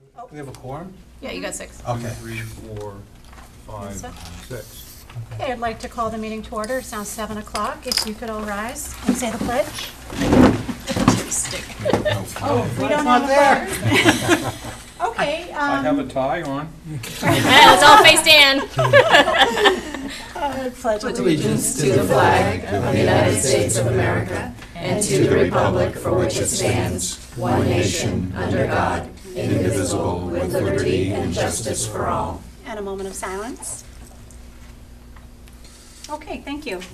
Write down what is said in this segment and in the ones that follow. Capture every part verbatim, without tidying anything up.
Do we have a quorum? Yeah, you got six. Okay. Three, four, five, Six. six. Okay, I'd like to call the meeting to order. It's now seven o'clock. If you could all rise and say the pledge. Oh, we don't have a flag. Okay. I um, have a tie on. Let's all face down. uh, Pledge Allegiance to the flag of the United States of America and to the republic for which it stands, one nation, under God, indivisible, with liberty and justice for all. And a moment of silence. Okay, thank you.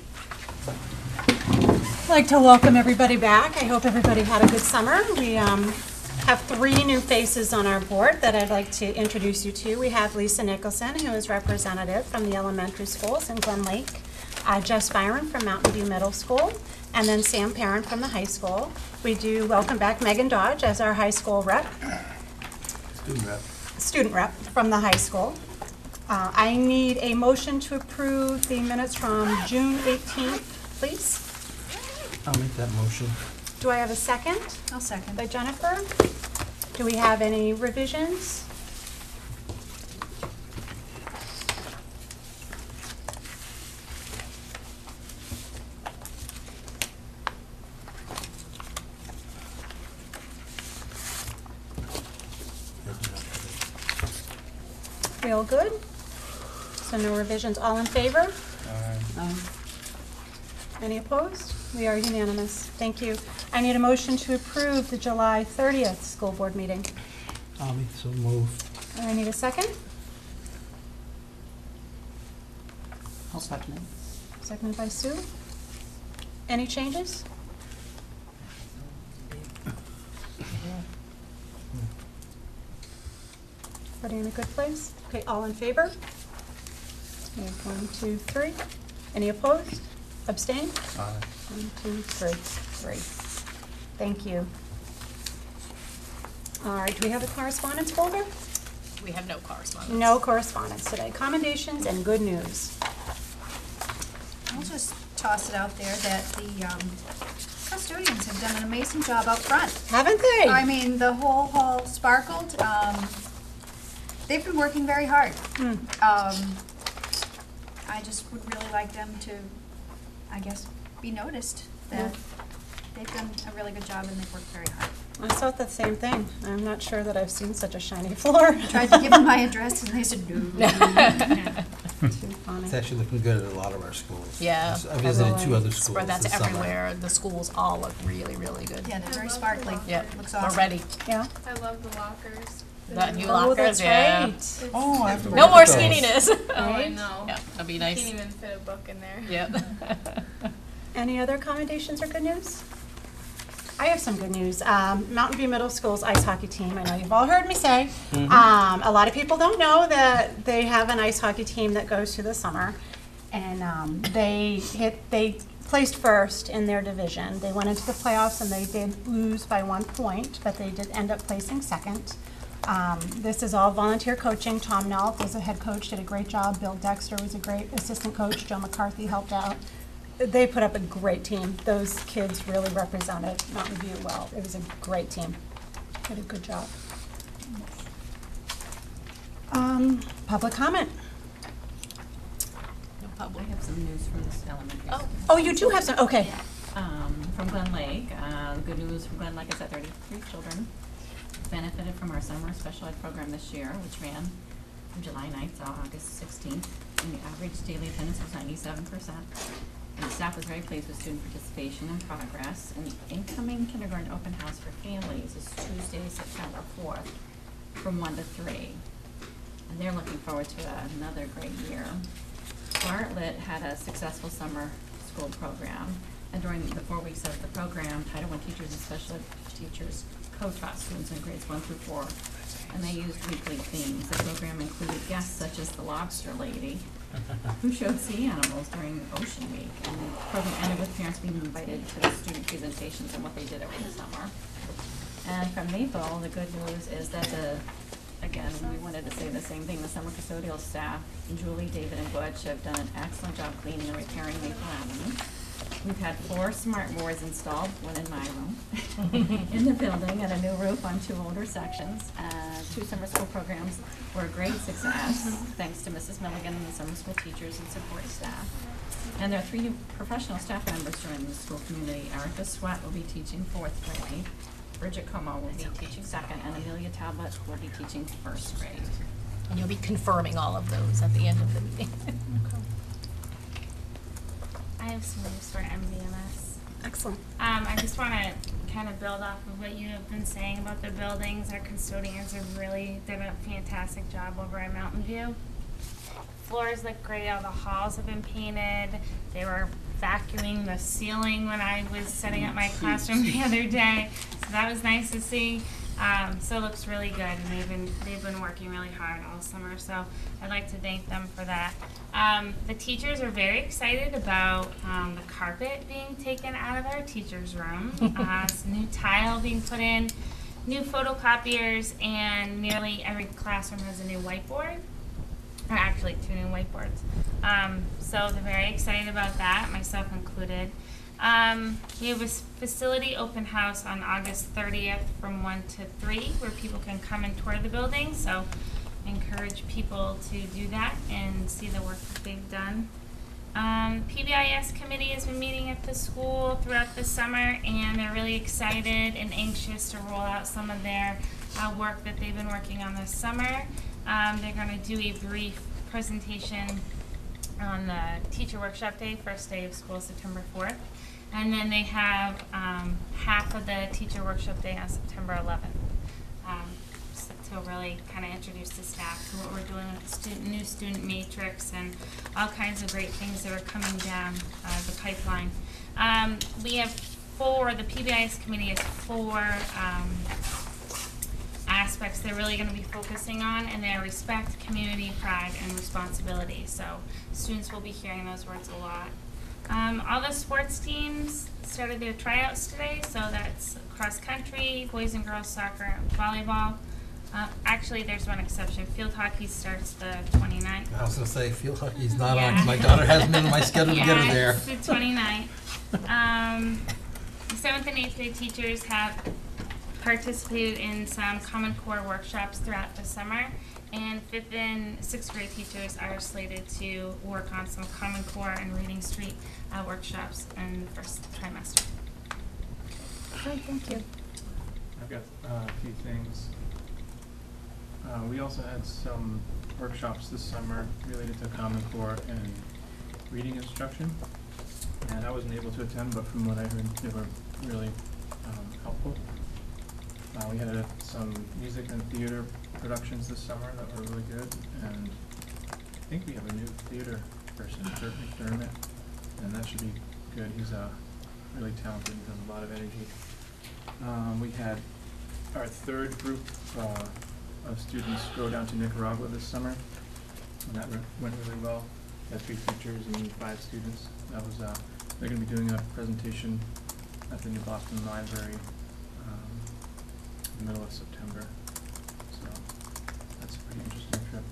I'd like to welcome everybody back. I hope everybody had a good summer. We um, have three new faces on our board that I'd like to introduce you to. We have Lisa Nicholson, who is representative from the elementary schools in Glen Lake, uh, Jess Byron from Mountain View Middle School, and then Sam Parent from the high school. We do welcome back Megan Dodge as our high school rep. Student rep. Student rep from the high school. Uh, I need a motion to approve the minutes from June eighteenth, please. I'll make that motion. Do I have a second? I'll second. By Jennifer. Do we have any revisions? We all good? So no revisions. All in favor? Uh, Any opposed? We are unanimous. Thank you. I need a motion to approve the July thirtieth school board meeting. I'll make so move. I need a second. I'll second it. Seconded by Sue. Any changes? Everybody in a good place? Okay, all in favor? We have one, two, three. Any opposed? Abstain? aye. One, two, three. Three. Thank you. All right, do we have a correspondence folder? We have no correspondence. No correspondence today. Commendations and good news. I'll just toss it out there that the um, custodians have done an amazing job out front. Haven't they? I mean, the whole hall sparkled. Um, they've been working very hard. Hmm. Um, I just would really like them to, I guess, be noticed that they've done a really good job and they've worked very hard. I thought the same thing. I'm not sure that I've seen such a shiny floor. Tried to give them my address and they said no. Too funny. It's actually looking good at a lot of our schools. Yeah. I visited two other schools Spread that this to summer. everywhere. The schools all look really, really good. Yeah, they're very sparkly. Yep, Looks we're awesome. ready. Yeah. I love the lockers. The new Oh, lockers, that's yeah. right. It's- Oh, I have to No look more at those. skinniness. Oh, I Right? know. Yeah, that'd be You nice. can't even fit a book in there. Yep. Any other commendations or good news? I have some good news. Um, Mountain View Middle School's ice hockey team, I know you've all heard me say. Um, a lot of people don't know that they have an ice hockey team that goes through the summer. And um, they hit, they placed first in their division. They went into the playoffs and they did lose by one point, but they did end up placing second. Um, this is all volunteer coaching. Tom Nelk was a head coach, did a great job. Bill Dexter was a great assistant coach. Joe McCarthy helped out. They put up a great team. Those kids really represented Mountain View well. It was a great team. Did a good job. Um, public comment. No public. I have some news from this elementary. Oh. school. Oh, you do have some, okay. Um, from Glen Lake, uh, the good news from Glen Lake is that thirty-three children benefited from our summer special ed program this year, which ran from July ninth to August sixteenth. And the average daily attendance was ninety-seven percent. And the staff was very pleased with student participation and progress. And the incoming kindergarten open house for families is Tuesday, September fourth, from one to three. And they're looking forward to another great year. Bartlett had a successful summer school program. And during the four weeks of the program, Title one teachers and special ed teachers co-taught students in grades one through four. And they used weekly themes. The program included guests such as the lobster lady, who showed sea animals during Ocean Week. And the program ended with parents being invited to the student presentations and what they did over the summer. And from Maple, the good news is that the, again, we wanted to say the same thing, the summer custodial staff, Julie, David, and Butch have done an excellent job cleaning and repairing Maple Avenue. We've had four smart boards installed, one in my room, in the building, and a new roof on two older sections. Uh, two summer school programs were a great success, thanks to Missus Milligan and the summer school teachers and support staff. And there are three new professional staff members joining the school community. Erica Sweat will be teaching fourth grade, Bridget Como will be teaching second, and Amelia Talbot will be teaching first grade. And you'll be confirming all of those at the end of the meeting. I have some news for M V M S. Excellent. Um, I just want to kind of build off of what you have been saying about the buildings. Our custodians have really done a fantastic job over at Mountain View. Floors look great. All the halls have been painted. They were vacuuming the ceiling when I was setting up my classroom the other day, so that was nice to see. Um, so it looks really good, and they've been they've been working really hard all summer. So I'd like to thank them for that. Um, the teachers are very excited about um, the carpet being taken out of our teachers' room, uh, some new tile being put in, new photocopiers, and nearly every classroom has a new whiteboard. Or actually, two new whiteboards. Um, so they're very excited about that, myself included. Um, we have a facility open house on August thirtieth from one to three where people can come and tour the building. So I encourage people to do that and see the work that they've done. Um, P B I S committee has been meeting at the school throughout the summer, and they're really excited and anxious to roll out some of their uh, work that they've been working on this summer. Um, they're going to do a brief presentation on the teacher workshop day, first day of school, September fourth. And then they have um, half of the teacher workshop day on September eleventh um, so to really kind of introduce the staff to what we're doing with the student, new student matrix and all kinds of great things that are coming down uh, the pipeline. Um, we have four, the P B I S committee has four um, aspects they're really going to be focusing on, and they're respect, community, pride, and responsibility. So students will be hearing those words a lot. Um, all the sports teams started their tryouts today, so that's cross country, boys and girls soccer, and volleyball. Uh, actually, there's one exception. Field hockey starts the twenty-ninth. I was gonna say, field hockey's not Yeah. on, 'cause my daughter hasn't been on my schedule to get her Yeah, there. it's the twenty-ninth. Um, the seventh and eighth grade teachers have participated in some Common Core workshops throughout the summer, and fifth and sixth grade teachers are slated to work on some Common Core and Reading Street uh, workshops in the first trimester. Great, thank you. I've got uh, a few things. Uh, we also had some workshops this summer related to Common Core and reading instruction, and I wasn't able to attend, but from what I heard, they were really um, helpful. Uh, we had uh, some music and theater productions this summer that were really good, and I think we have a new theater person, Kurt McDermott, and that should be good. He's uh, really talented and has a lot of energy. Um, we had our third group uh, of students go down to Nicaragua this summer, and that re went really well. We had three teachers and five students. That was uh, they're going to be doing a presentation at the New Boston Library um, in the middle of September. So that's a pretty interesting trip.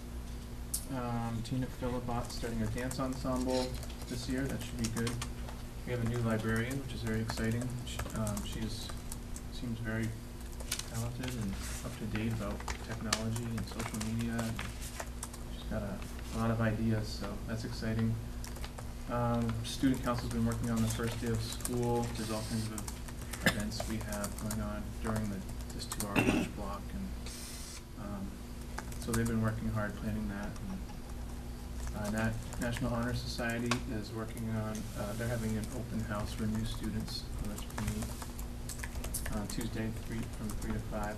Um, Tina Philibot starting a dance ensemble this year. That should be good. We have a new librarian, which is very exciting. She, um, she's seems very talented and up to date about technology and social media. She's got a, a lot of ideas, so that's exciting. Um, student council's been working on the first day of school. There's all kinds of events we have going on during the this two-hour lunch block, and um, so they've been working hard planning that. And, uh, Nat National Honor Society is working on. Uh, they're having an open house for new students. So that's pretty neat. Uh, Tuesday, three from three to five.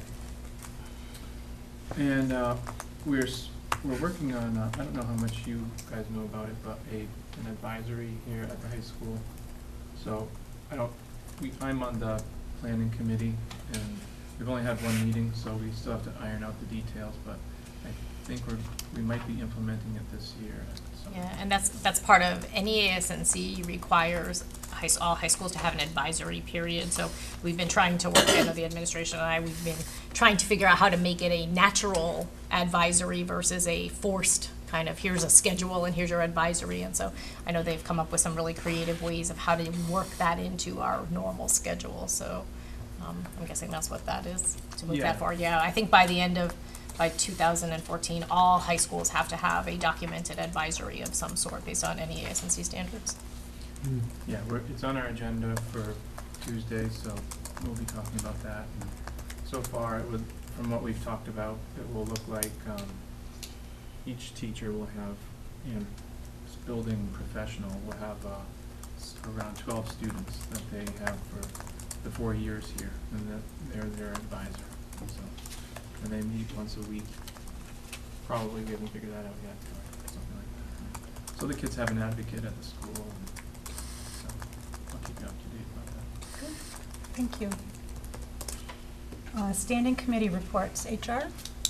And uh, we're s we're working on. Uh, I don't know how much you guys know about it, but a an advisory here at the high school. So I don't. We I'm on the planning committee, and we've only had one meeting, so we still have to iron out the details. But I think we're we might be implementing it this year. Yeah, and that's that's part of any A S N C requires high, all high schools to have an advisory period. So we've been trying to work, I know the administration and I, we've been trying to figure out how to make it a natural advisory versus a forced kind of, here's a schedule and here's your advisory. And so I know they've come up with some really creative ways of how to work that into our normal schedule. So um, I'm guessing that's what that is, to move Yeah. that forward. Yeah, I think by the end of, by two thousand fourteen, all high schools have to have a documented advisory of some sort based on N E A S and C standards. Yeah, we're, it's on our agenda for Tuesday, so we'll be talking about that. And so far, it would, from what we've talked about, it will look like um, each teacher will have, you know, this building professional will have uh, s- around twelve students that they have for the four years here, and that they're their advisor. And so, and they meet once a week. Probably, we haven't figured that out yet, or something like that. So the kids have an advocate at the school, and so I'll keep you up to date about that. Good. Thank you. Uh, Standing committee reports, H R?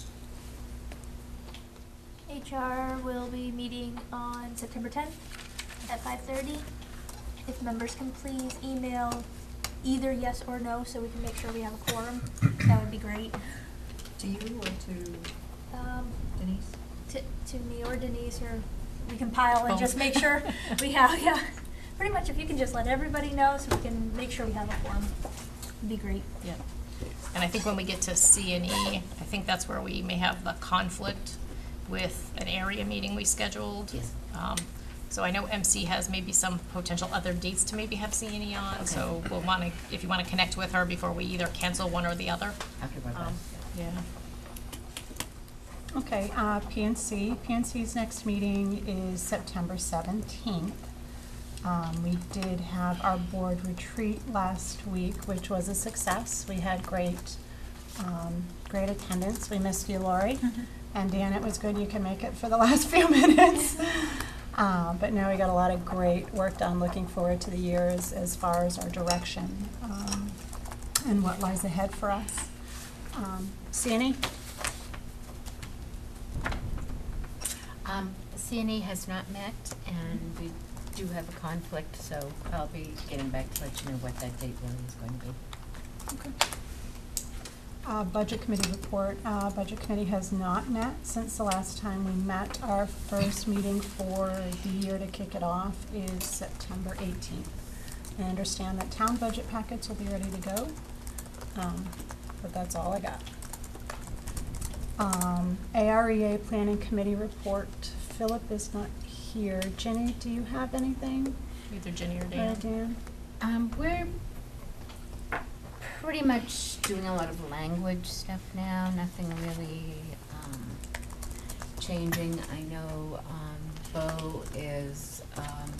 H R will be meeting on September tenth at five thirty. If members can please email either yes or no so we can make sure we have a quorum, that would be great. To you or to Um, Denise? to, to me or Denise, or we compile and just Both. make sure we have, yeah. Pretty much if you can just let everybody know so we can make sure we have a quorum, it'd be great. Yeah. And I think when we get to C and E, I think that's where we may have the conflict with an area meeting we scheduled. Yes. Um, so I know M C has maybe some potential other dates to maybe have C and E on, Okay. so we'll wanna, if you wanna connect with her before we either cancel one or the other. After my Um, yeah. Okay, uh, P N C. P N C's next meeting is September seventeenth. Um, we did have our board retreat last week, which was a success. We had great, um, great attendance. We missed you, Lori. And Dan, it was good you could make it for the last few minutes. Uh, but no, we got a lot of great work done. Looking forward to the year as, as far as our direction, um, and what lies ahead for us. Um, C and E? Um, C and E has not met, and we do have a conflict, so I'll be getting back to let you know what that date really is going to be. Okay. Uh, Budget Committee report. Uh, Budget Committee has not met since the last time we met. Our first meeting for the year to kick it off is September eighteenth. I understand that town budget packets will be ready to go, um, but that's all I got. Um, A R E A Planning Committee report. Philip is not here. Jenny, do you have anything? Either Ginny or Or Dan. Dan? Um, we're pretty much doing a lot of language stuff now, nothing really, um, changing. I know, um, Bo is, um,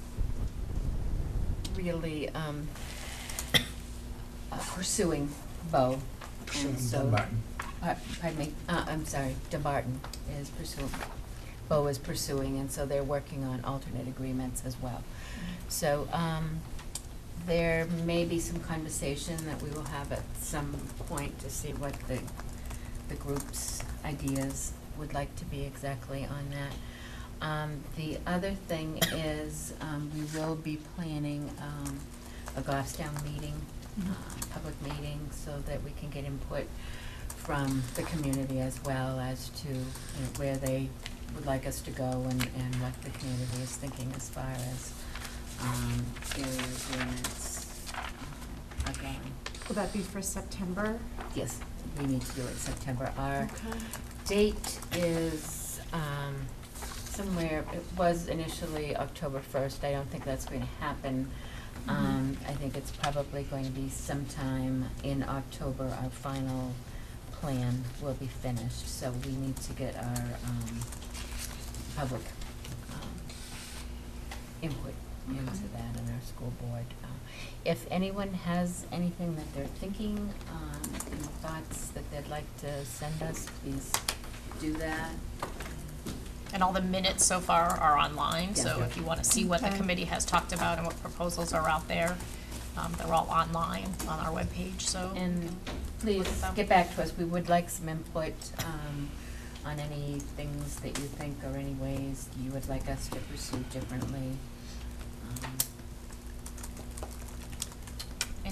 really, um, uh, pursuing Bo. And so, Dunbarton. uh, pardon me, uh, I'm sorry, Dunbarton is pursuing, Bo is pursuing, and so they're working on alternate agreements as well. So, um, there may be some conversation that we will have at some point to see what the, the group's ideas would like to be exactly on that. Um, the other thing is, um, we will be planning, um, a Goffstown meeting, uh, public meeting, so that we can get input from the community as well as to, you know, where they would like us to go and, and what the community is thinking as far as, um, area agreements, uh, are going. Will that be for September? Yes, we need to do it September. Our Okay. date is, um, somewhere, it was initially October first, I don't think that's going to happen. Um, I think it's probably going to be sometime in October, our final plan will be finished, so we need to get our, um, public, um, input into Okay. that and our school board. Uh, If anyone has anything that they're thinking, um, any thoughts that they'd like to send us, please do that. And all the minutes so far are online, so Yeah. if you wanna see what the Okay. committee has talked about and what proposals are out there, um, they're all online on our webpage, so. you And can please look at them. get back to us, we would like some input, um, on any things that you think or any ways you would like us to pursue differently. Um,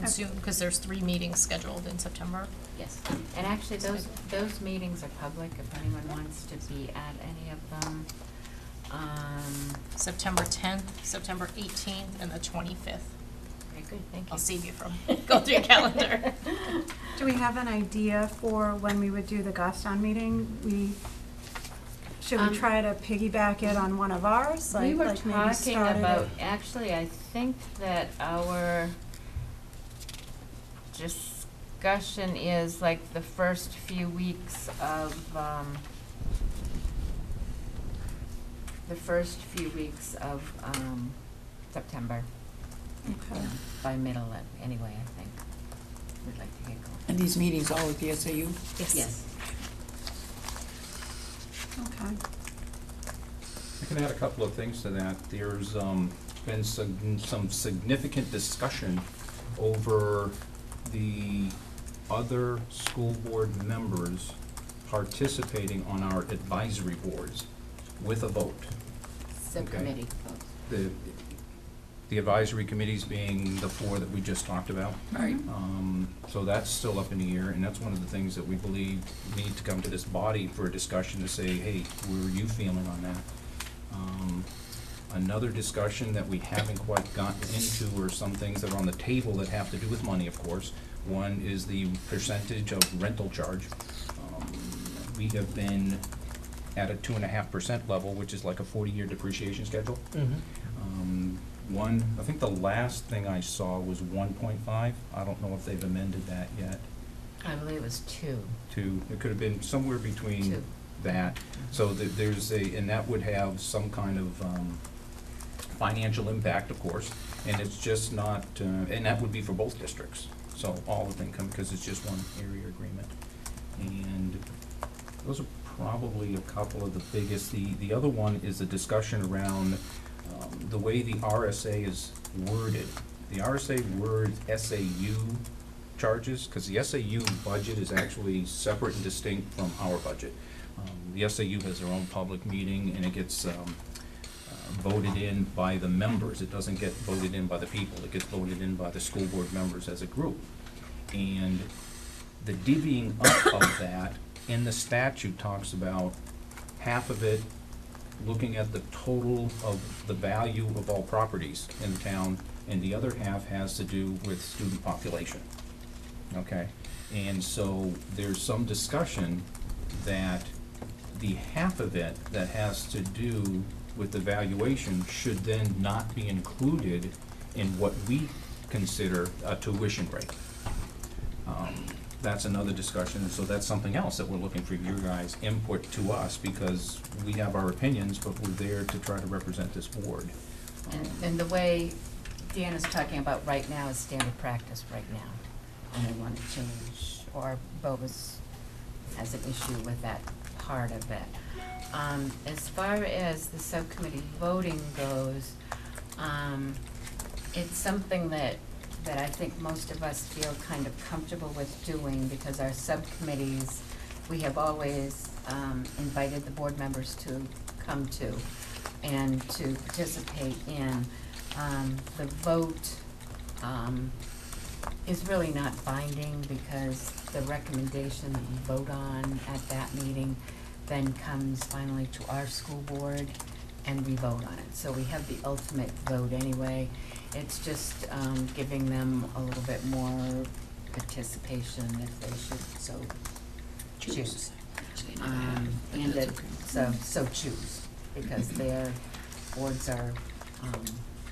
and soon, because there's three meetings scheduled in September. Yes, and actually, those, those meetings are public, if anyone wants to be at any of them. Um, September tenth, September eighteenth, and the twenty-fifth. very good, thank you. I'll save you from going through your calendar. Do we have an idea for when we would do the Goffstown meeting? We, should we Um, try to piggyback it on one of ours? We Like- were like maybe talking start it about, at- actually, I think that our discussion is like the first few weeks of, um, the first few weeks of, um, September. Okay. Yeah, by middle, of- anyway, I think, we'd like to get going. And these meetings all at the S A U? Yes. Okay. I can add a couple of things to that. There's um, been some, some significant discussion over the other school board members participating on our advisory boards with a vote. Subcommittee votes. The, the advisory committees being the four that we just talked about. Right. Um, so that's still up in the air, and that's one of the things that we believe need to come to this body for a discussion to say, hey, where are you feeling on that? Um, another discussion that we haven't quite gotten into are some things that are on the table that have to do with money, of course. One is the percentage of rental charge. Um, we have been at a two and a half percent level, which is like a forty-year depreciation schedule. Um, one, I think the last thing I saw was one point five. I don't know if they've amended that yet I believe it was two. to, it could have been somewhere between Two. that. So th- there's a, and that would have some kind of, um, financial impact, of course. And it's just not, uh, and that would be for both districts. So all of them come, because it's just one area agreement. And those are probably a couple of the biggest. The, the other one is a discussion around, um, the way the R S A is worded. The R S A words S A U charges, because the S A U budget is actually separate and distinct from our budget. Um, the S A U has their own public meeting, and it gets, um, uh, voted in by the members. It doesn't get voted in by the people. It gets voted in by the school board members as a group. And the divvying up of that in the statute talks about half of it looking at the total of the value of all properties in town, and the other half has to do with student population. Okay? And so there's some discussion that the half of it that has to do with the valuation should then not be included in what we consider a tuition rate. Um, That's another discussion, and so that's something else that we're looking for your guys' input to us, because we have our opinions, but we're there to try to represent this board. And, Um, and the way Dan is talking about right now is standard practice right now. And they want to change, or Bovis has an issue with that part of it. Um, as far as the subcommittee voting goes, um, it's something that, that I think most of us feel kind of comfortable with doing, because our subcommittees, we have always, um, invited the board members to come to and to participate in. Um, the vote, um, is really not binding, because the recommendation that you vote on at that meeting then comes finally to our school board, and we vote on it. So we have the ultimate vote anyway. It's just, um, giving them a little bit more participation if they should so choose. Um, and that, so, so choose, because their boards are, um,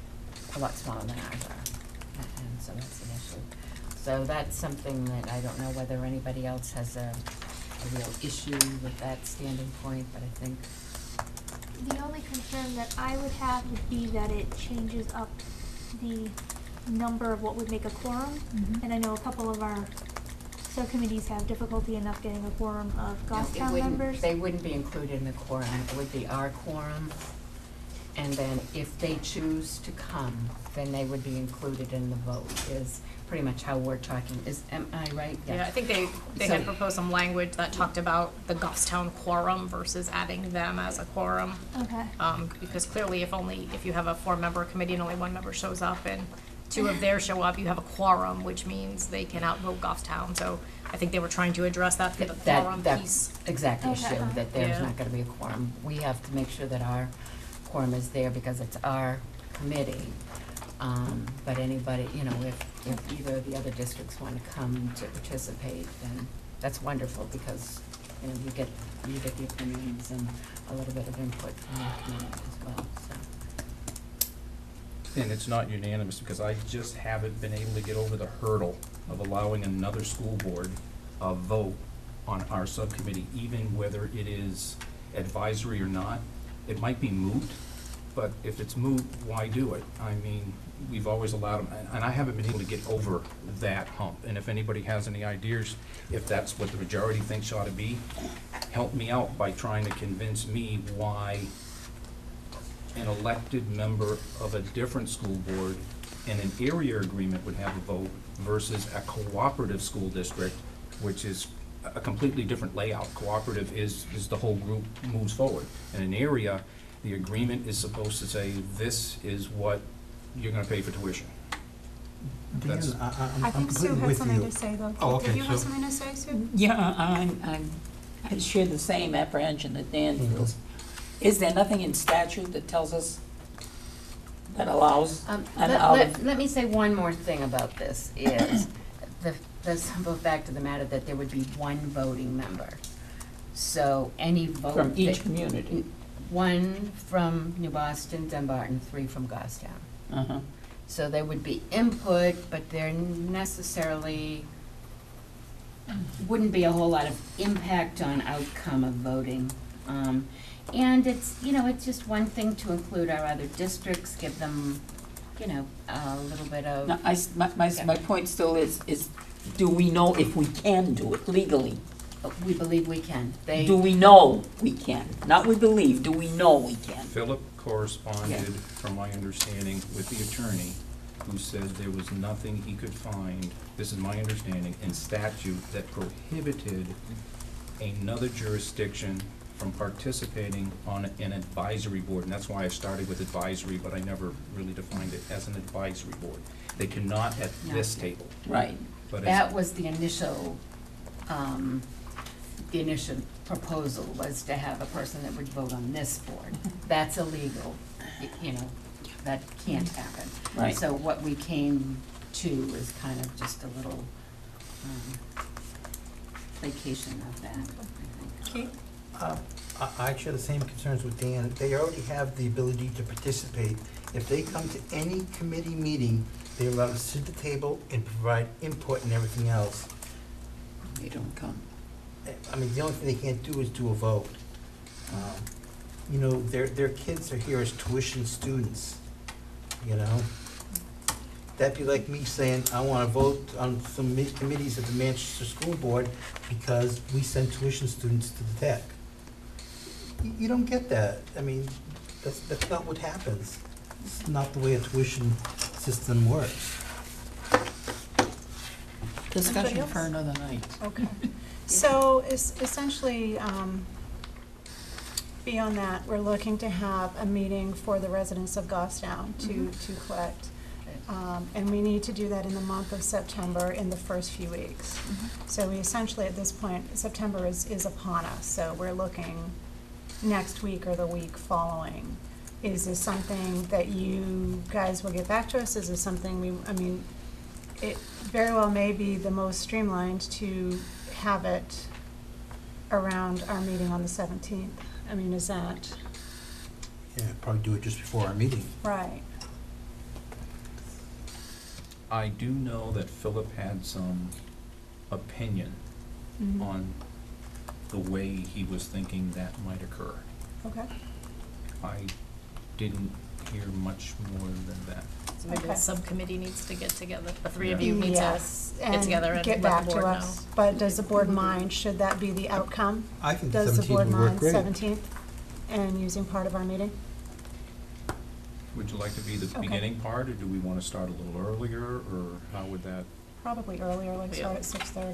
a lot smaller than ours are, a- and so that's an issue. So that's something that I don't know whether anybody else has a, a real issue with that standing point, but I think, The only concern that I would have would be that it changes up the number of what would make a quorum. Mhm. And I know a couple of our subcommittees have difficulty enough getting a quorum of no, it Goffstown wouldn't- members. they wouldn't be included in the quorum, it would be our quorum. And then if they choose to come, then they would be included in the vote, is pretty much how we're talking, is, am I right? Yeah, I think they, they had So- proposed some language that talked about the Goffstown quorum versus adding them as a quorum. Okay. Um, because clearly if only, if you have a four-member committee and only one member shows up, and two of theirs show up, you have a quorum, which means they can outvote Goffstown. So I think they were trying to address that through the That- quorum that's piece. exact Okay. issue, that there's Yeah. not gonna be a quorum. We have to make sure that our quorum is there because it's our committee. Um, but anybody, you know, if, if either of the other districts wanna come to participate, then that's wonderful because, you know, you get, you get the opinions and a little bit of input from the community as well, so. And it's not unanimous, because I just haven't been able to get over the hurdle of allowing another school board a vote on our subcommittee, even whether it is advisory or not. It might be moot, but if it's moot, why do it? I mean, we've always allowed them, and I haven't been able to get over that hump. And if anybody has any ideas, if that's what the majority thinks ought to be, help me out by trying to convince me why an elected member of a different school board in an area agreement would have a vote versus a cooperative school district, which is a completely different layout. Cooperative is, is the whole group moves forward. In an area, the agreement is supposed to say, this is what you're gonna pay for tuition. Dan, That's- I, I- I'm I I'm think Sue completely had with something you. to say, though. Oh, Did okay, you have so- something to say, Sue? Yeah, I'm, I'm, I share the same apprehension that Dan Mhm. feels. Is there nothing in statute that tells us, that allows Um, an let, out let, of? let me say one more thing about this, is the, the simple fact of the matter that there would be one voting member. So any vote From each that- community? One from New Boston, Dunbarton, three from Goffstown. Uh-huh. So there would be input, but there necessarily wouldn't be a whole lot of impact on outcome of voting. Um, and it's, you know, it's just one thing to include our other districts, give them, you know, a little bit of. Now, I, s- my, my, my point still is, is do we know if we can do it legally? We believe we can. They. Do we know we can? Not we believe, do we know we can? Philip corresponded, Yeah. from my understanding, with the attorney, who said there was nothing he could find, this is my understanding, in statute that prohibited another jurisdiction from participating on an advisory board, and that's why I started with advisory, but I never really defined it as an advisory board. They cannot at this Not. table, Right. but That it's, was the initial, um, the initial proposal was to have a person that would vote on this board. That's illegal, y- you know, that can't happen. Right. So what we came to is kind of just a little, um, vacation of that, I think. Keith? Uh, I, I share the same concerns with Dan. They already have the ability to participate. If they come to any committee meeting, they're allowed to sit at the table and provide input and everything else. They don't come. I mean, the only thing they can't do is do a vote. Um, You know, their, their kids are here as tuition students, you know? That'd be like me saying, I wanna vote on some mi- committees at the Manchester School Board because we send tuition students to the tech. You, you don't get that. I mean, that's, that's not what happens. It's not the way a tuition system works. Discussion else? for another night. Okay. So es- essentially, um, beyond that, we're looking to have a meeting for the residents of Goffstown to, Mhm. to collect. Um, and we need to do that in the month of September in the first few weeks. So we essentially, at this point, September is, is upon us, so we're looking next week or the week following. Is this something that you guys will get back to us? Is this something we, I mean, it very well may be the most streamlined to have it around our meeting on the seventeenth. I mean, is that Yeah, probably do it just before our meeting. right? I do know that Philip had some opinion Mhm. on the way he was thinking that might occur. Okay. I didn't hear much more than that. So maybe the Okay. subcommittee needs to get together, the three of Yeah. you need to Yes, get together and get let back the to board know. us. But does the board mind, should that be the outcome? I think the Does the seventeenth board would work mind great. seventeenth and using part of our meeting? Would you like to be the Okay. beginning part, or do we want to start a little earlier, or how would that? Probably earlier, like Yeah. start at six thirty.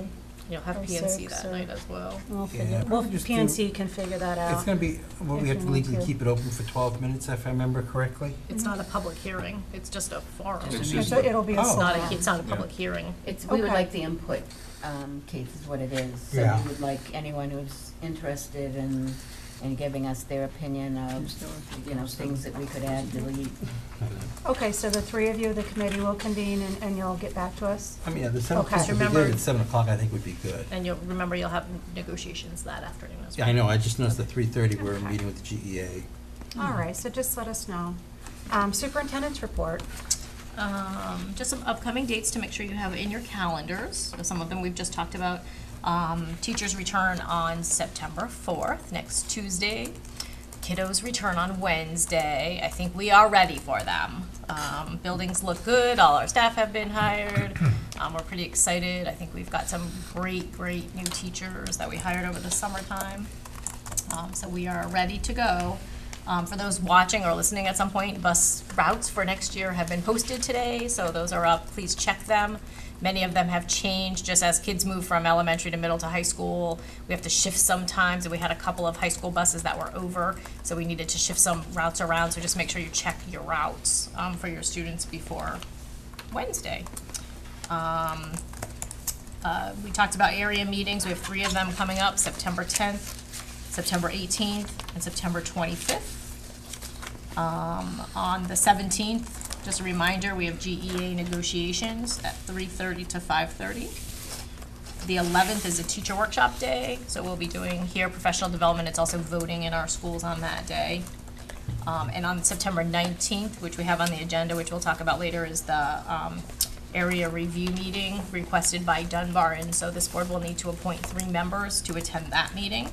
You'll have Oh, P and C six that or- night as well. We'll Yeah, figure, well, probably just P and do- C can figure that out. It's gonna be, well, we if have to you need legally to. keep it open for twelve minutes, if I remember correctly. It's not a public hearing, it's just a forum. It's It's just- So it'll be a Oh. not a, forum. it's not a Yeah. public hearing. It's, we would Okay. like the input, um, Keith, is what it is. So Yeah. we would like anyone who's interested in, in giving us their opinion of, you know, things that we could add, delete. Okay, so the three of you, the committee will convene and, and you'll get back to us? I mean, yeah, the seven Okay. o'clock, if we did Remember- it at seven o'clock, I think would be good. And you'll, remember, you'll have negotiations that afternoon as well. Yeah, I know, I just noticed at three thirty, we're Okay. meeting with the G E A. All right, so just let us know. Um, superintendent's report. Um, just some upcoming dates to make sure you have in your calendars. So some of them we've just talked about. Um, teachers return on September fourth, next Tuesday. Kiddos return on Wednesday. I think we are ready for them. Um, buildings look good. All our staff have been hired. Um, we're pretty excited. I think we've got some great, great new teachers that we hired over the summertime. Um, so we are ready to go. Um, for those watching or listening at some point, bus routes for next year have been posted today, so those are up. Please check them. Many of them have changed just as kids move from elementary to middle to high school. We have to shift sometimes, and we had a couple of high school buses that were over, so we needed to shift some routes around. So just make sure you check your routes um, for your students before Wednesday. Um, uh, we talked about area meetings. We have three of them coming up: September tenth, September eighteenth, and September twenty-fifth. Um, on the seventeenth, just a reminder, we have G E A negotiations at three thirty to five thirty. The eleventh is a teacher workshop day, so we'll be doing here professional development. It's also voting in our schools on that day. Um, and on September nineteenth, which we have on the agenda, which we'll talk about later, is the um, area review meeting requested by Dunbar, and so this board will need to appoint three members to attend that meeting.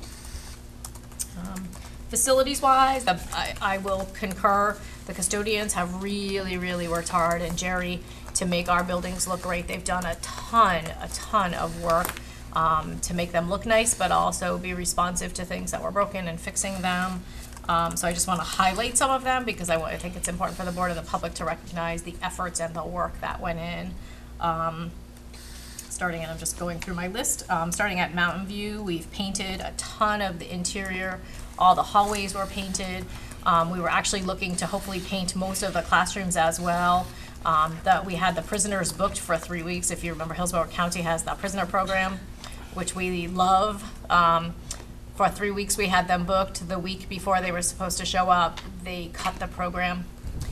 Um, Facilities-wise, the, I, I will concur, the custodians have really, really worked hard, and Jerry, to make our buildings look great. They've done a ton, a ton of work um, to make them look nice, but also be responsive to things that were broken and fixing them. Um, so I just want to highlight some of them because I, wa- I think it's important for the board and the public to recognize the efforts and the work that went in. Um, starting, and I'm just going through my list, um, starting at Mountain View, we've painted a ton of the interior. All the hallways were painted. Um, we were actually looking to hopefully paint most of the classrooms as well. Um, that we had the prisoners booked for three weeks. If you remember, Hillsborough County has the prisoner program, which we love. Um, for three weeks, we had them booked. The week before they were supposed to show up, they cut the program.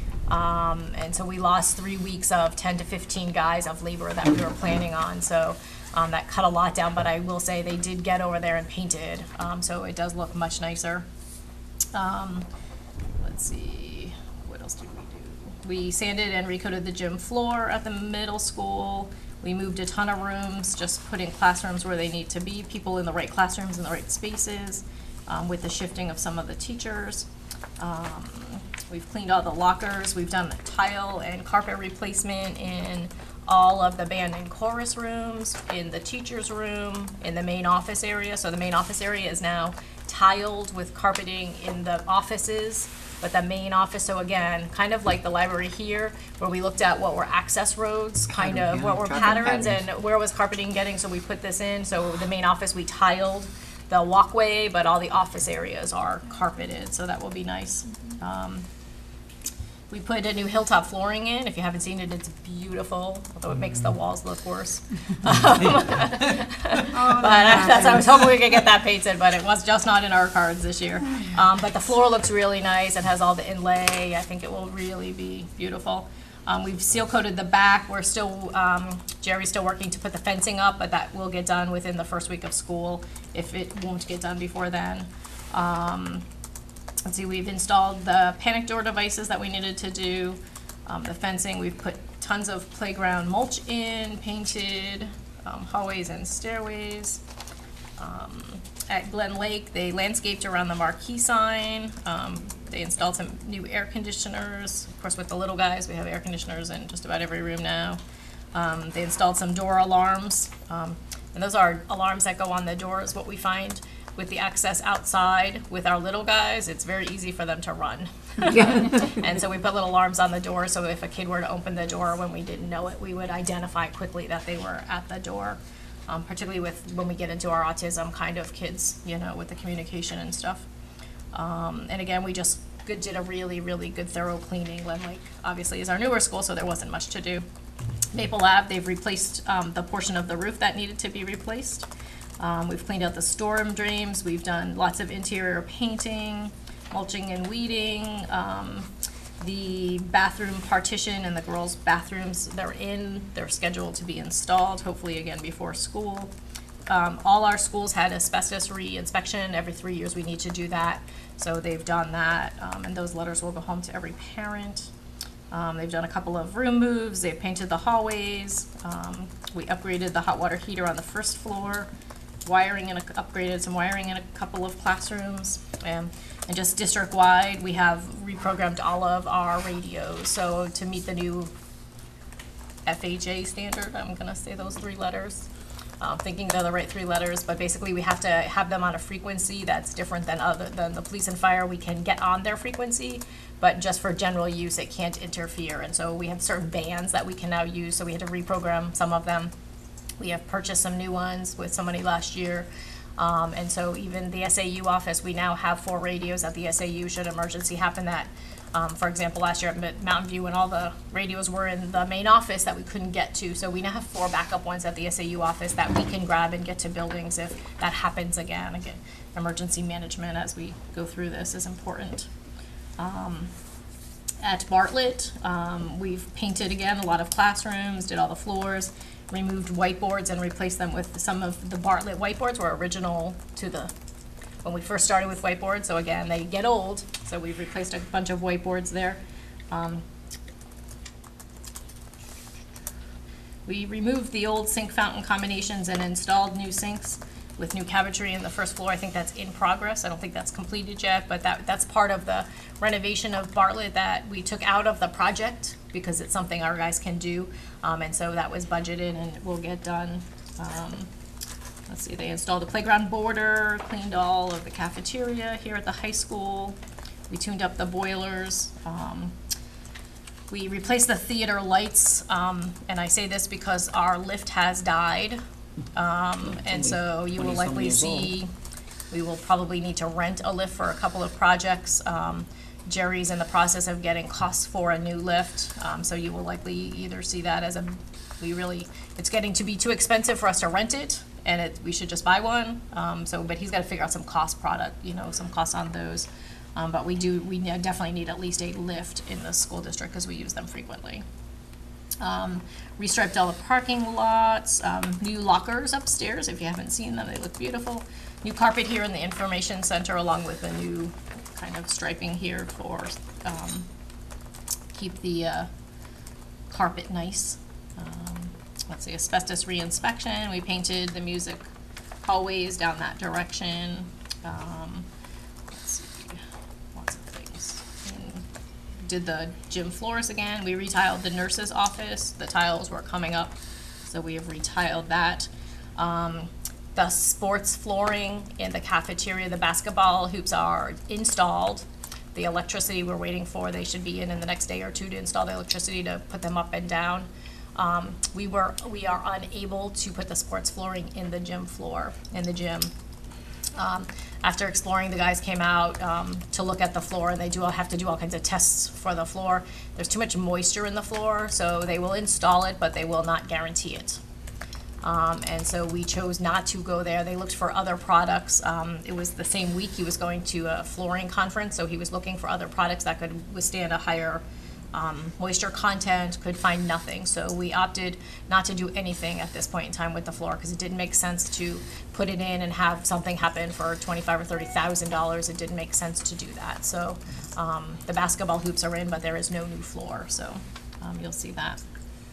Um, and so we lost three weeks of ten to fifteen guys of labor that we were planning on. So um, that cut a lot down, but I will say they did get over there and painted. Um, so it does look much nicer. Um, let's see, what else did we do? We sanded and recoated the gym floor at the middle school. We moved a ton of rooms, just putting classrooms where they need to be, people in the right classrooms in the right spaces, um, with the shifting of some of the teachers. Um, we've cleaned all the lockers. We've done the tile and carpet replacement in all of the band and chorus rooms, in the teacher's room, in the main office area. So the main office area is now tiled with carpeting in the offices, but the main office, so again, kind of like the library here, where we looked at what were access roads, kind Pattern, of yeah, what were traffic patterns patterns. and where was carpeting getting, so we put this in. So the main office, we tiled the walkway, but all the office areas are carpeted, so that will be nice. Um, we put a new hilltop flooring in. If you haven't seen it, it's beautiful, although it makes the walls look worse. Um, But that's, I was hoping we could get that painted, but it was just not in our cards this year. Um, but the floor looks really nice. It has all the inlay. I think it will really be beautiful. Um, we've seal coated the back. We're still, um, Jerry's still working to put the fencing up, but that will get done within the first week of school, if it won't get done before then. Um, let's see, we've installed the panic door devices that we needed to do. Um, the fencing, we've put tons of playground mulch in, painted, um, hallways and stairways. Um, at Glen Lake, they landscaped around the marquee sign. Um, they installed some new air conditioners. Of course, with the little guys, we have air conditioners in just about every room now. Um, they installed some door alarms. Um, and those are alarms that go on the doors. What we find with the access outside with our little guys, it's very easy for them to run. And so we put little alarms on the door, so if a kid were to open the door when we didn't know it, we would identify quickly that they were at the door. um, particularly with, when we get into our autism kind of kids, you know, with the communication and stuff. Um, and again, we just good, did a really, really good thorough cleaning. Glen Lake obviously is our newer school, so there wasn't much to do. Maple Lab, they've replaced um, the portion of the roof that needed to be replaced. Um, we've cleaned out the storm drains. We've done lots of interior painting, mulching and weeding. Um, the bathroom partition and the girls' bathrooms, they're in. They're scheduled to be installed, hopefully again before school. Um, all our schools had asbestos re-inspection. Every three years we need to do that. So they've done that, um, and those letters will go home to every parent. Um, they've done a couple of room moves. They've painted the hallways. Um, we upgraded the hot water heater on the first floor. Wiring and a, upgraded some wiring in a couple of classrooms. Um, and just district-wide, we have reprogrammed all of our radios. So to meet the new F H A standard, I'm gonna say those three letters. Um, thinking they're the right three letters, but basically we have to have them on a frequency that's different than other than the police and fire. We can get on their frequency, but just for general use, it can't interfere. And so we have certain bands that we can now use, so we had to reprogram some of them. We have purchased some new ones with some money last year. Um, and so even the S A U office, we now have four radios at the S A U should emergency happen that, um, for example, last year at Mountain View when all the radios were in the main office that we couldn't get to. So we now have four backup ones at the S A U office that we can grab and get to buildings if that happens again. Again, emergency management as we go through this is important. Um, at Bartlett, um, we've painted again a lot of classrooms, did all the floors, removed whiteboards and replaced them with some of the Bartlett whiteboards were original to the, when we first started with whiteboards. So again, they get old, so we've replaced a bunch of whiteboards there. Um, we removed the old sink fountain combinations and installed new sinks with new cabinetry in the first floor. I think that's in progress. I don't think that's completed yet, but that, that's part of the renovation of Bartlett that we took out of the project because it's something our guys can do. Um, and so that was budgeted and will get done. Um, let's see, they installed a playground border, cleaned all of the cafeteria here at the high school. We tuned up the boilers. Um, we replaced the theater lights, um, and I say this because our lift has died. Um, and so you will likely see, we will probably need to rent a lift for a couple of projects. Um, Jerry's in the process of getting costs for a new lift, um, so you will likely either see that as a, we really, it's getting to be too expensive for us to rent it, and it, we should just buy one. Um, so, but he's got to figure out some cost product, you know, some costs on those. Um, but we do, we definitely need at least a lift in the school district because we use them frequently. Um, restriped all the parking lots, um, new lockers upstairs. If you haven't seen them, they look beautiful. New carpet here in the information center along with a new kind of striping here for um, keep the uh, carpet nice. Um, let's see, asbestos re-inspection. We painted the music hallways down that direction. Um, let's see, lots of things. And did the gym floors again. We retiled the nurse's office. The tiles were coming up, so we have retiled that. Um, The sports flooring in the cafeteria, the basketball hoops are installed. The electricity we're waiting for, they should be in in the next day or two to install the electricity to put them up and down. Um, we were, we are unable to put the sports flooring in the gym floor, in the gym. Um, after exploring, the guys came out um, to look at the floor, and they do all have to do all kinds of tests for the floor. There's too much moisture in the floor, so they will install it, but they will not guarantee it. Um, and so we chose not to go there. They looked for other products. Um, it was the same week he was going to a flooring conference, so he was looking for other products that could withstand a higher um, moisture content, could find nothing. So we opted not to do anything at this point in time with the floor because it didn't make sense to put it in and have something happen for twenty-five or thirty thousand dollars. It didn't make sense to do that. So um, the basketball hoops are in, but there is no new floor. So um, you'll see that.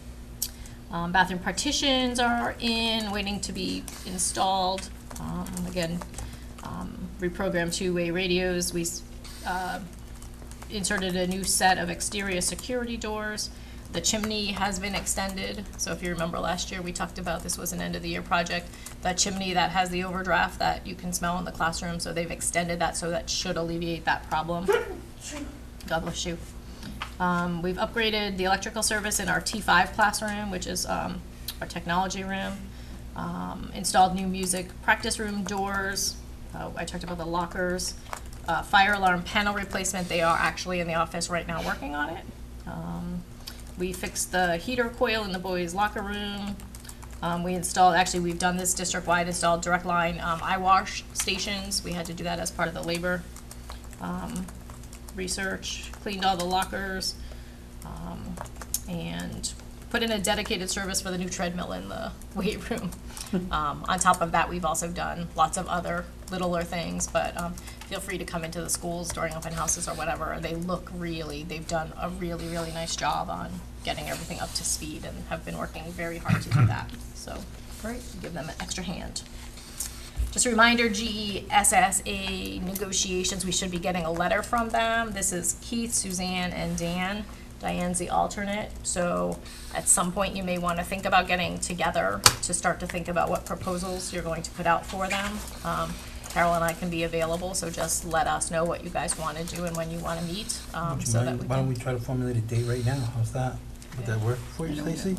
Um, bathroom partitions are in, waiting to be installed. Um, again, um, reprogrammed two-way radios. We uh, inserted a new set of exterior security doors. The chimney has been extended. So if you remember last year, we talked about this was an end-of-the-year project. The chimney that has the overdraft that you can smell in the classroom, so they've extended that, so that should alleviate that problem. God bless you. Um, we've upgraded the electrical service in our T five classroom, which is um, our technology room. Um, installed new music practice room doors. Uh, I talked about the lockers. Uh, fire alarm panel replacement. They are actually in the office right now working on it. Um, we fixed the heater coil in the boys' locker room. Um, we installed, actually, we've done this district-wide, installed direct line um, eye wash stations. We had to do that as part of the labor um, research. Cleaned all the lockers, um, and put in a dedicated service for the new treadmill in the weight room. Um, on top of that, we've also done lots of other littler things, but um, feel free to come into the schools during open houses or whatever. They look really, they've done a really, really nice job on getting everything up to speed and have been working very hard to do that. So, great, give them an extra hand. Just a reminder, G E S S A negotiations, we should be getting a letter from them. This is Keith, Suzanne, and Dan. Diane's the alternate, so at some point you may want to think about getting together to start to think about what proposals you're going to put out for them. Um, Carol and I can be available, so just let us know what you guys want to do and when you want to meet, um, Would you so that mind- we Why don't can. we try to formulate a date right now? How's that? Would that work for you, Stacy?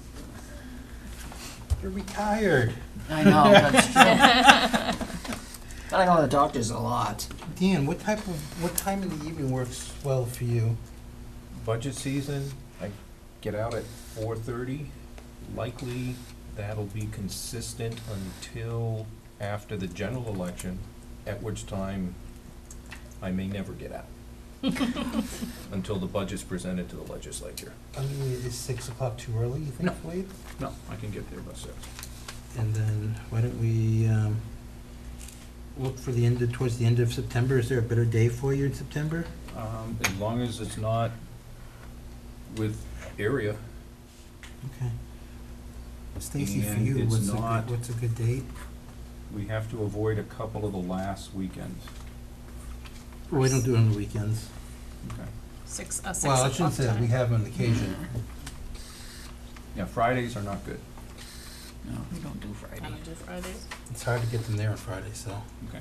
You're retired. I know, that's true. But I go to the doctors a lot. Dan, what type of, what time in the evening works well for you? Budget season, I get out at four thirty. Likely, that'll be consistent until after the general election, at which time I may never get out. Until the budget's presented to the legislature. I mean, is six o'clock too early, you think, No. Wade? No, I can get there by six. And then, why don't we, um, look for the end of, towards the end of September? Is there a better day for you in September? Um, as long as it's not with area. Okay. Stacy, for And you, it's what's a not- good, what's a good date? We have to avoid a couple of the last weekends. We don't do it on the weekends. Okay. Six, uh, six Well, I o'clock shouldn't say that, we time. have on occasion. Yeah, Fridays are not good. No, we don't do I Friday. don't do Fridays. It's hard to get them there on Friday, so. Okay.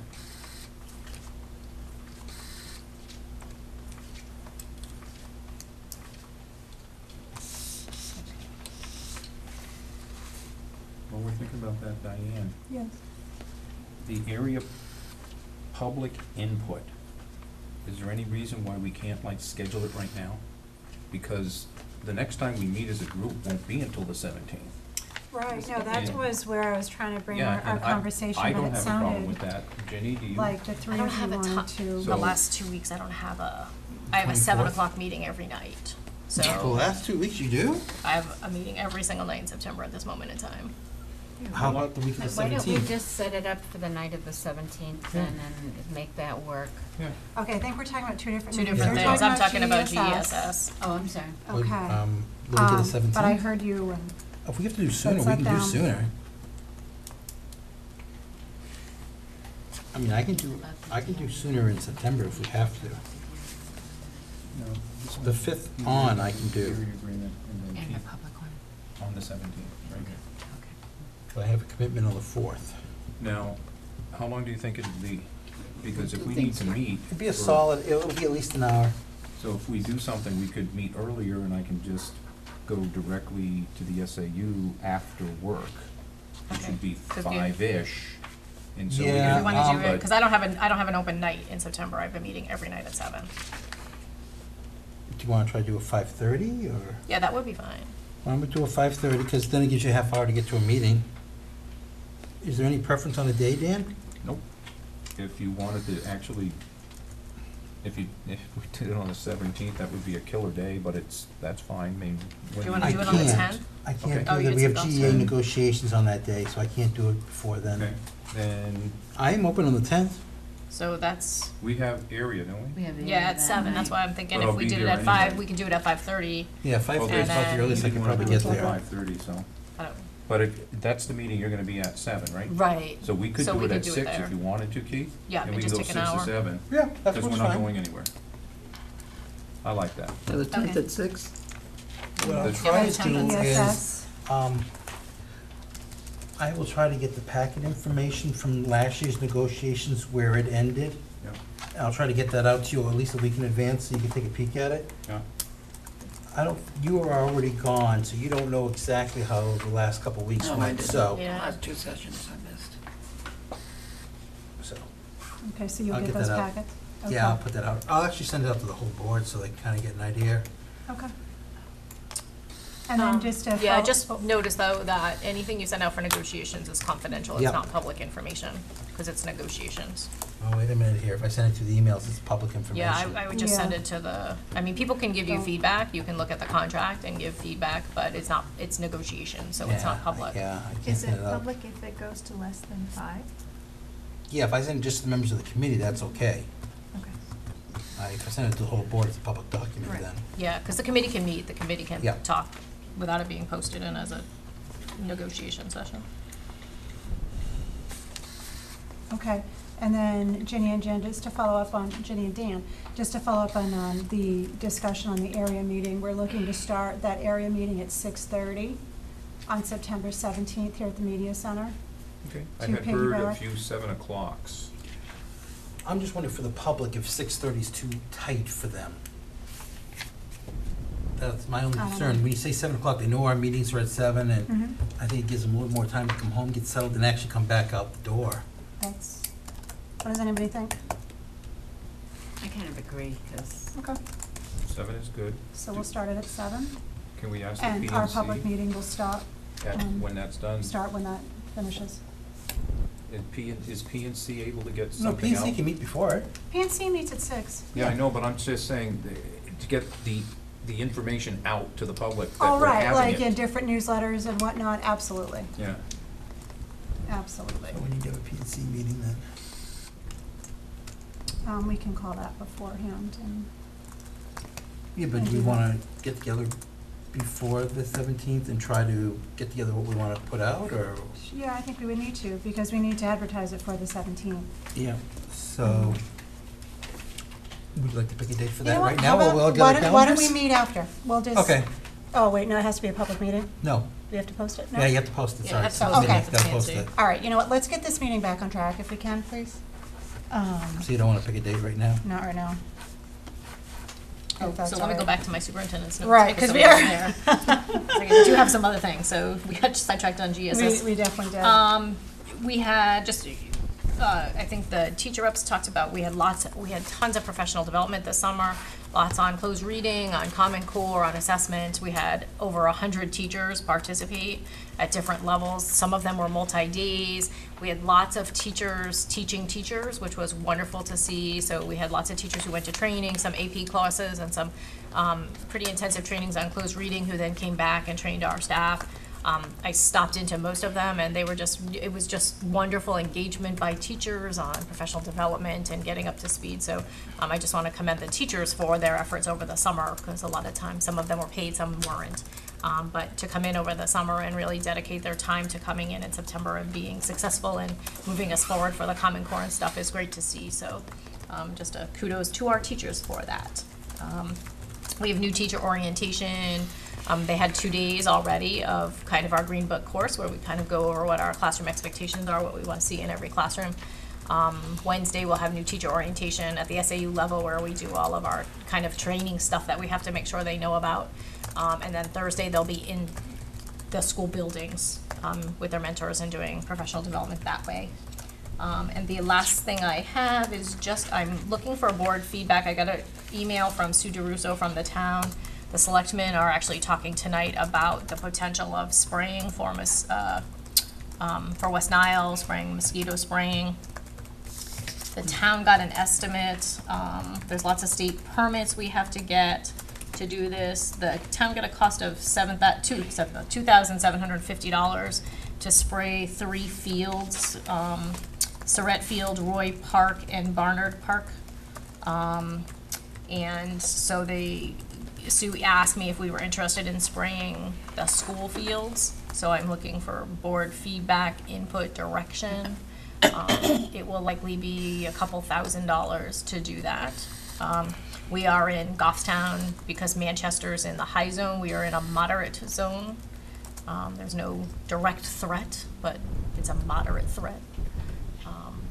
Well, we're thinking about that, Diane. Yes. The area public input, is there any reason why we can't like schedule it right now? Because the next time we meet as a group won't be until the seventeenth. Right, no, that Yeah. was where I was trying to bring our, Yeah, our and I, conversation, I but don't it have a problem sounded with that. Jenny, do you? like the I three don't of you have a wanted ti- to. The So- last two weeks, I don't have a, I have a seven twenty-fourth? o'clock meeting every night. The So last two weeks you do? I have a meeting every single night in September at this moment in time. How about the week of the Why don't we seventeenth? just set it up for the night of the seventeenth then and make that work? Yeah. Okay, I think we're talking about two different Two meetings. different You're things. I'm talking about G E S G E S S. S. Oh, I'm sorry. Okay. Um, the week of the Um, seventeenth? But I heard you and, If we have to do sooner, we set can do down. sooner. I mean, I can do, I can do sooner in September if we have to. No, this The one- fifth on I can do. Area agreement and then And the keep public one. on the seventeenth, right here. But I have a commitment on the fourth. Now, how long do you think it'll be? Because if we need to meet. It'd be a for- solid, it'll be at least an hour. So if we do something, we could meet earlier and I can just go directly to the S A U after work, which Okay. would be Could be. five-ish. And so we Yeah, If can. we want to do um, it, but- because I don't have an, I don't have an open night in September. I've been meeting every night at seven. Do you wanna try to do a five thirty, or? Yeah, that would be fine. Why don't we do a five thirty, because then it gives you a half hour to get to a meeting. Is there any preference on a day, Dan? Nope. If you wanted to actually, if you, if we did it on the seventeenth, that would be a killer day, but it's, that's fine, I mean. when Do you wanna I do it on the can't. tenth? I Okay. can't Oh, do you that, we did have some G E A Goffstown. negotiations on that day, so I can't do it before then. Okay, then I am open on the tenth. So that's, we have area, don't we? We have the. yeah, at that seven. That's night. why I'm thinking But if I'll we be did it there at five, anyway. we could do it at five thirty. Yeah, five thirty is And about the then- earliest I could probably get there. Five thirty, so, I don't, but if, that's the meeting you're gonna be at seven, right? right. So we could So do we it could at do it six there. if you wanted to, Keith? Yeah, And and we just can go take an six to hour. seven, Yeah, that's because we're not going anywhere. I like that. So the tenth Okay. at six? What I'll The- try Yeah, to the do tenth. is, E S S. um, I will try to get the packet information from last year's negotiations where it ended. Yeah. I'll try to get that out to you at least a week in advance, so you can take a peek at it. Yeah. I don't, you were already gone, so you don't know exactly how the last couple of weeks No, I went, didn't. so, Yeah. Last two sessions I missed. so, Okay, so you'll I'll get get those that out. packets? yeah, I'll Okay. put that out. I'll actually send it out to the whole board so they kind of get an idea. Okay. And then Um, just to. Yeah, follow- just notice though that anything you send out for negotiations is confidential, it's Yep. not public information, because it's negotiations. Oh, wait a minute here, if I send it through the emails, it's public information. Yeah, I, I would just send Yeah. it to the, I mean, people can give you Don't- feedback, you can look at the contract and give feedback, but it's not, it's negotiation, so it's Yeah, not public. Yeah, I can't Is send it it out. public if it goes to less than five? Yeah, if I send it just to the members of the committee, that's okay. Okay. Uh, If I send it to the whole board, it's a public document Right. then. Yeah, because the committee can meet, the committee can Yeah. talk without it being posted in as a negotiation session. Okay, and then Ginny and Jen, just to follow up on, Ginny and Dan, just to follow up on, um, the discussion on the area meeting, we're looking to start that area meeting at six thirty on September seventeenth here at the Media Center. Okay. I To had heard a piggyback. few seven o'clocks. I'm just wondering for the public if six thirty is too tight for them. That's my only I don't concern. know. When you say seven o'clock, they know our meetings are at seven, and Mhm. I think it gives them a little more time to come home, get settled, and actually come back out the door. That's, what does anybody think? I kind of agree, because Okay, Seven is good. so we'll start it at seven, Can we ask the P and C? and our public meeting will start, At, um, when that's done? start when that finishes. Is P, and- is P and C able to get No, P something and C out? can meet before it. P and C meets at six. Yeah, I know, but I'm just saying, uh, to get the, the information out to the public that Oh, we're right, having like it. in different newsletters and whatnot, absolutely, Yeah. absolutely. So we need to have a P and C meeting then. Um, we can call that beforehand and, Yeah, but do we wanna get together before the seventeenth and try to get together what we wanna put out, or? yeah, I think we would need to, because we need to advertise it for the seventeenth. Yeah. So, would you like to pick a date for You know that what, right how now, while about- we all get why our don't- Why don't we calendars? meet after? We'll just. Okay, Oh, wait, no, it has to be a public meeting? no, We have to post it? No? yeah, you have to post it, Yeah, sorry. have to It's post it meeting, if it's gotta post fancy. it. All right, you know what, let's get this meeting back on track if we can, please. Um, So you don't wanna pick a date right now? not right now. Oh, If that's so let me all go right. back to my superintendent's notes. Right, 'cause we are are- there. I do have some other things, so we got sidetracked on G S S. We, we definitely did. Um, we had just, uh, I think the teacher reps talked about, we had lots, we had tons of professional development this summer, lots on closed reading, on Common Core, on assessment. We had over a hundred teachers participate at different levels. Some of them were multi-days. We had lots of teachers teaching teachers, which was wonderful to see. So we had lots of teachers who went to training, some A P classes, and some um, pretty intensive trainings on closed reading, who then came back and trained our staff. Um, I stopped into most of them, and they were just, it was just wonderful engagement by teachers on professional development and getting up to speed. So um, I just want to commend the teachers for their efforts over the summer, because a lot of times, some of them were paid, some weren't. Um, but to come in over the summer and really dedicate their time to coming in in September and being successful and moving us forward for the Common Core and stuff is great to see. So um, just a kudos to our teachers for that. Um, we have new teacher orientation. Um, they had two days already of kind of our Green Book course, where we kind of go over what our classroom expectations are, what we want to see in every classroom. Um, Wednesday, we'll have new teacher orientation at the S A U level, where we do all of our kind of training stuff that we have to make sure they know about. Um, and then Thursday, they'll be in the school buildings um, with their mentors and doing professional development that way. Um, and the last thing I have is just, I'm looking for board feedback. I got an email from Sue DeRusso from the town. The selectmen are actually talking tonight about the potential of spraying for mos- uh, um, for West Nile, spraying mosquito spraying. The town got an estimate. Um, there's lots of state permits we have to get to do this. The town got a cost of seven that two seven two thousand seven hundred fifty dollars to spray three fields: um, Surratt Field, Roy Park, and Barnard Park. Um, and so they. Sue asked me if we were interested in spraying the school fields, so I'm looking for board feedback, input, direction. Um, it will likely be a couple thousand dollars to do that. Um, we are in Goffstown, because Manchester's in the high zone, we are in a moderate zone. Um, there's no direct threat, but it's a moderate threat. Um,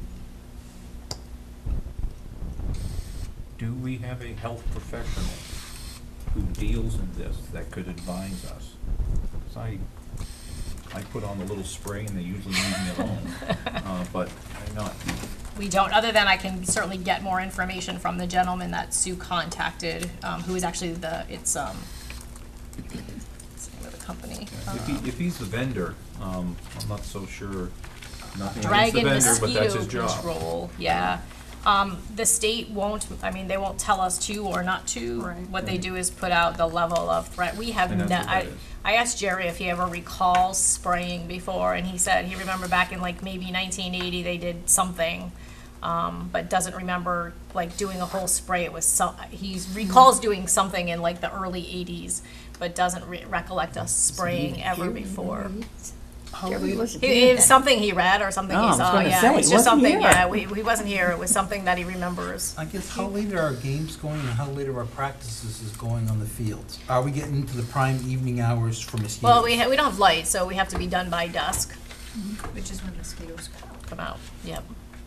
Do we have a health professional who deals in this that could advise us. 'Cause I, I put on the little spray and they usually leave me alone, uh, but I'm not. We don't, other than I can certainly get more information from the gentleman that Sue contacted, um, who is actually the, it's, um, what's the name of the company? If he, if he's the vendor, um, I'm not so sure, nothing against the Dragon vendor, but that's his mosquito job. control, yeah. Um, the state won't, I mean, they won't tell us to or not to. Right. What they do is put out the level of threat. We have And no, that's what I, that is. I asked Jerry if he ever recalls spraying before, and he said he remembered back in like maybe nineteen eighty, they did something. Um, but doesn't remember like doing a whole spray. It was some, he recalls doing something in like the early eighties, but doesn't re- recollect us spraying ever before. Jerry wasn't It, here it was then. something he read or something Oh, I he was saw, gonna yeah, say, it's he just wasn't something, here. yeah, we, he wasn't here, it was something that he remembers. I guess how late are our games going and how late are our practices is going on the fields? Are we getting into the prime evening hours for mosquitoes? Well, we ha- we don't have lights, so we have to be done by dusk, Which is when mosquitoes come. come out, yep.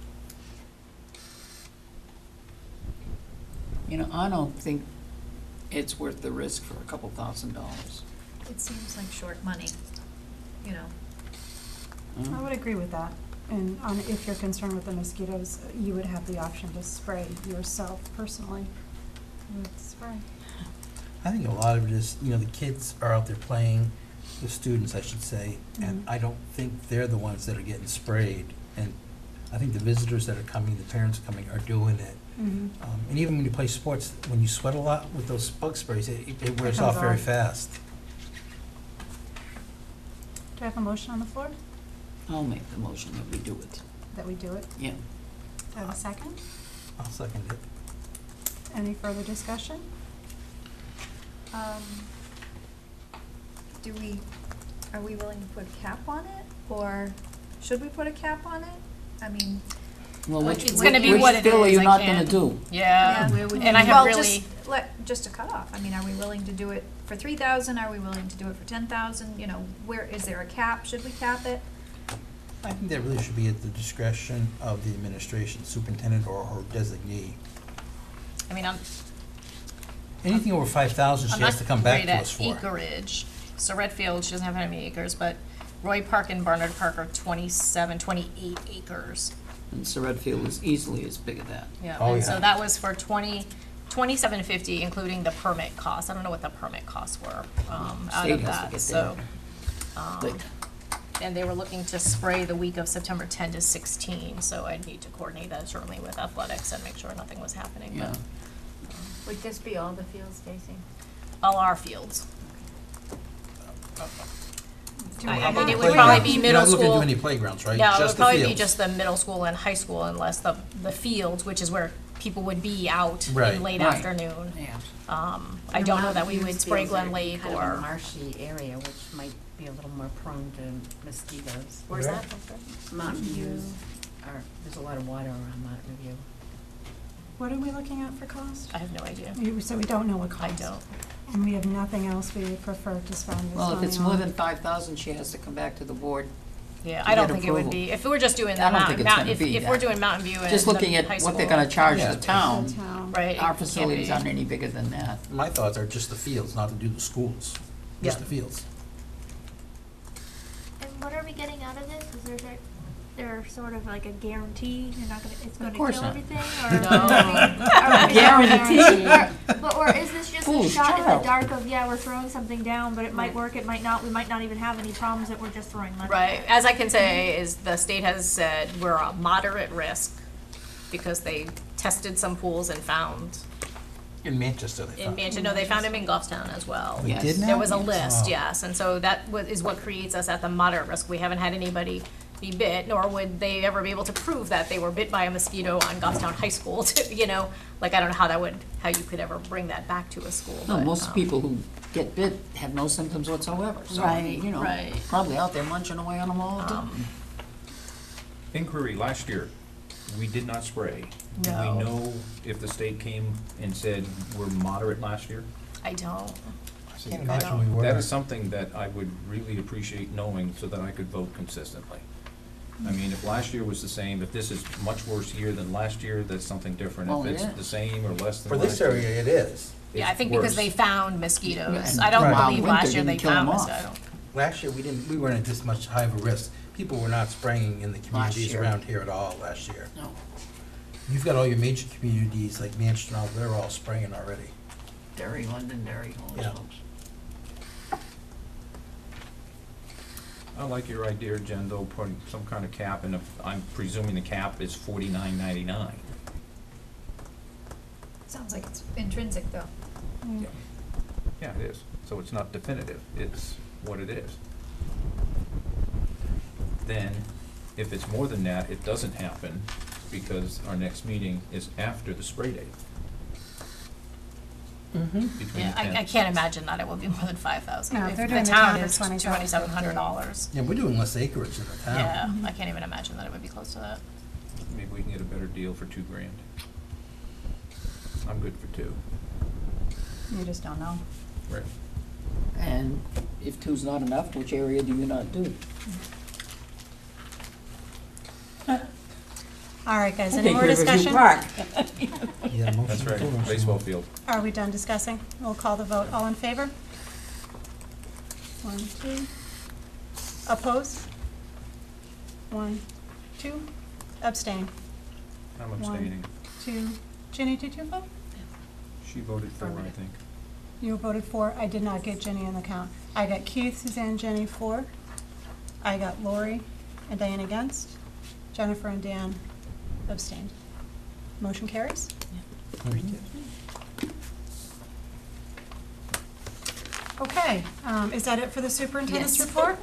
You know, I don't think it's worth the risk for a couple thousand dollars. It seems like short money, you know. Hmm? I would agree with that. And on, if you're concerned with the mosquitoes, you would have the option to spray yourself personally with spray. I think a lot of it is, you know, the kids are out there playing, the students, I should say, and Mhm. I don't think they're the ones that are getting sprayed. And I think the visitors that are coming, the parents coming, are doing it. Mm-hmm. Um, and even when you play sports, when you sweat a lot with those bug sprays, it, it wears comes off very off. fast. Do I have a motion on the floor I'll make the motion that we do it. that we do it? Yeah. Do I have a second? I'll second it. Any further discussion? Um, do we, are we willing to put a cap on it, or should we put a cap on it? I mean, Well, Like, which, it's which, gonna be which what it still are is, you I not can't- gonna do? Yeah, where would and you- I have well, really, just let, just a cutoff. I mean, are we willing to do it for three thousand? Are we willing to do it for ten thousand? You know, where, is there a cap? Should we cap it? I think that really should be at the discretion of the administration, superintendent or her designee. I mean, I'm, Anything over five thousand, I'm she has not to come back great to at us for. acreage. So Redfield, she doesn't have any acres, but Roy Park and Barnard Park are twenty-seven, twenty-eight acres. And Surratt Field is easily as big as that. Yeah, Oh, and so yeah. that was for twenty, twenty-seven fifty, including the permit costs. I don't know what the permit costs were, um, out State of has to that, get so. their um, lick. And they were looking to spray the week of September ten to sixteen, so I'd need to coordinate that certainly with athletics and make sure nothing was happening, Yeah. but Would this be all the fields, Stacy? all our fields. Do I- we I mean, have- it would probably be Playgrounds. middle You're not looking to school. do any playgrounds, right? No, it Just would the probably be fields. just the middle school and high school unless the, the fields, which is where people would be out Right. in late Right. afternoon. Yeah. Um, I don't know that we would spray Glen Lake Kind of a or, marshy area, which might be a little more prone to mosquitoes. where's Where? that? Mountain views are, there's a lot of water around Mountain View. What are we looking at for cost? I have no idea. You- So we don't know what I cost? don't. And we have nothing else we would prefer to spend this money on? Well, if it's more than five thousand, she has to come back to the board. Yeah, To I don't get think it would approval. be, if we were just doing the I don't mountain, think it's mount, gonna if, be if we're that. doing Mountain View and Just the looking at high what they're school, gonna charge Yeah. the The town, town. right, it our can't facilities be. aren't any bigger than that. My thoughts are just the fields, not to do the schools, just Yeah. the fields. And what are we getting out of this? Is there, there, there sort of like a guarantee you're not gonna, it's gonna course kill not. everything? Or, No. I mean, or is Guarantee. there- Or, but, or is this just a Foolish shot in child. the dark of, yeah, we're throwing something down, but it might Right. work, it might not, we might not even have any problems that we're just throwing money. Right, as I can say, is the state has said we're a moderate risk because they tested some pools and found, In Manchester, they in found. Manchester, no, they found them in Goffstown as well. We Yes. did now? There was a list, Oh. yes, and so that wa- is what creates us at the moderate risk. We haven't had anybody be bit, nor would they ever be able to prove that they were bit by a mosquito on Goffstown High School, to, you know? Like, I don't know how that would, how you could ever bring that back to a school, No, but, most um, people who get bit have no symptoms whatsoever, so, I mean, Right, you know, right. probably out there munching away on them all the time. Um, Inquiry, last year, we did not spray. Do No. we know if the state came and said we're moderate last year? I don't. I can't imagine we were. That is something that I would really appreciate knowing so that I could vote consistently. I mean, if last year was the same, if this is much worse year than last year, that's something different. Oh, If it's yeah. the same or less than For last this year. area, it is. Yeah, I it's think because worse. they found mosquitoes. And I don't Right. believe Winter last year didn't they kill 'em found off. mosquitoes. Last year, we didn't, we weren't at this much high of a risk. People were not spraying in the communities year. around here at all last year. No. You've got all your major communities like Manchester, and all, they're all spraying already. Derry, London, Derry, all those Yeah. folks. I like your idea, Jen, though, putting some kind of cap, and if, I'm presuming the cap is forty-nine ninety-nine. Sounds like it's intrinsic though. Yeah. Yeah, it is. So it's not definitive. It's what it is. Then, if it's more than that, it doesn't happen because our next meeting is after the spray date. Mm-hmm. Between Yeah, the I, I tenth. can't imagine that it will be more than five thousand. No, If they're the doing the town town is for twenty-seven hundred dollars. Yeah, we're doing less acreage in the town. Yeah, I can't even imagine that it would be close to that. Maybe we can get a better deal for two grand. I'm good for two. You just don't know. Right. And if two's not enough, which area do you not do? All right, guys, I any think more Riverview discussion? Park. Yeah, motion That's to right, close. baseball field. Are we done discussing? We'll call the vote. All in favor? One, two. Opposed? One, two. Abstain. I'm One. abstaining. Two. Ginny, did you vote? She voted for, I think. You voted for. I did not get Ginny in the count. I got Keith, Suzanne, Jenny for. I got Lori and Diane against. Jennifer and Dan abstained. Motion carries. Okay, um, is that it for the superintendent's Yes. report?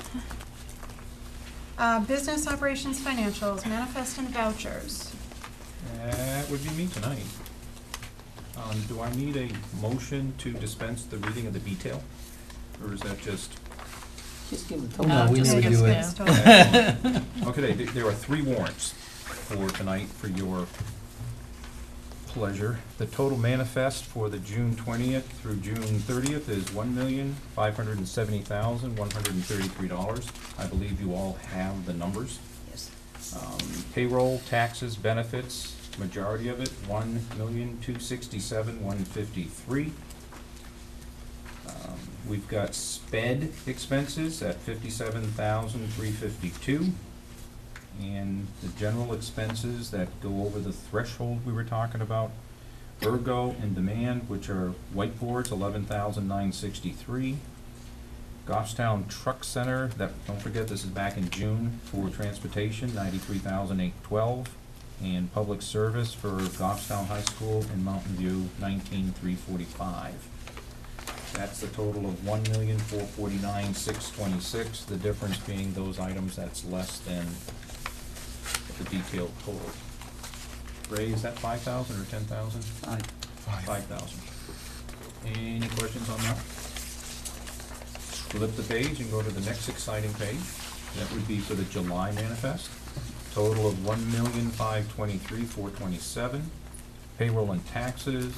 Uh, business operations financials, manifest and vouchers. That would be me tonight. Um, do I need a motion to dispense the reading of the detail? Or is that just? Just give the No, total. we just never give do the- it. Totally. Okay, th- there are three warrants for tonight for your pleasure. The total manifest for the June twentieth through June thirtieth is one million, five hundred and seventy thousand, one hundred and thirty-three dollars. I believe you all have the numbers. Yes. Um, Payroll, taxes, benefits, majority of it, one million, two sixty-seven, one fifty-three. Um, We've got sped expenses at fifty-seven thousand, three fifty-two. And the general expenses that go over the threshold we were talking about, ergo and demand, which are whiteboards, eleven thousand, nine sixty-three. Goffstown Truck Center, that, don't forget, this is back in June, for transportation, ninety-three thousand, eight twelve. And public service for Goffstown High School and Mountain View, nineteen, three forty-five. That's the total of one million, four forty-nine, six twenty-six, the difference being those items that's less than the detailed total. Ray, is that five thousand or ten thousand? Fine. Five thousand. Any questions on that? Flip the page and go to the next exciting page. That would be for the July manifest. Total of one million, five twenty-three, four twenty-seven. Payroll and taxes,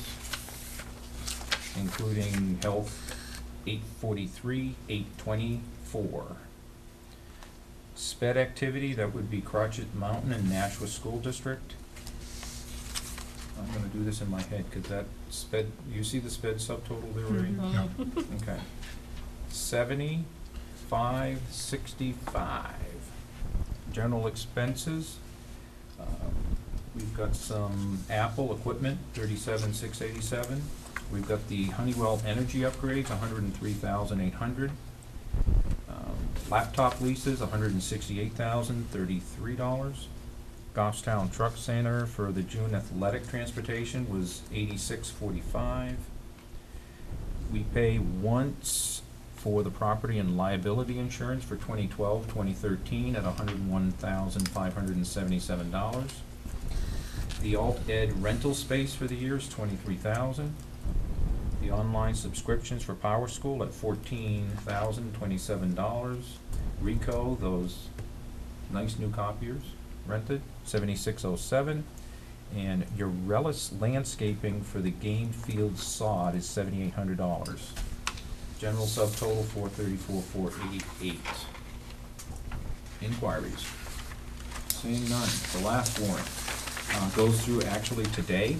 including health, eight forty-three, eight twenty-four. Sped activity, that would be Crotchet Mountain and Nashua School District. I'm gonna do this in my head, cause that sped, you see the sped subtotal there, Ray? Mhm. Okay. Seventy-five, sixty-five. General expenses, um, we've got some Apple equipment, thirty-seven, six eighty-seven. We've got the Honeywell energy upgrades, one hundred and three thousand, eight hundred. Um, Laptop leases, one hundred and sixty-eight thousand, thirty-three dollars. Goffstown Truck Center for the June athletic transportation was eighty-six forty-five. We pay once for the property and liability insurance for twenty twelve, twenty thirteen at one hundred and one thousand, five hundred and seventy-seven dollars. The alt ed rental space for the year is twenty-three thousand. The online subscriptions for Power School at fourteen thousand, twenty-seven dollars. Rico, those nice new copiers rented, seventy-six oh seven. And your Relish landscaping for the game field sod is seventy-eight hundred dollars. General subtotal, four thirty-four, four eighty-eight. Inquiries? Seeing none. The last warrant uh, goes through actually today.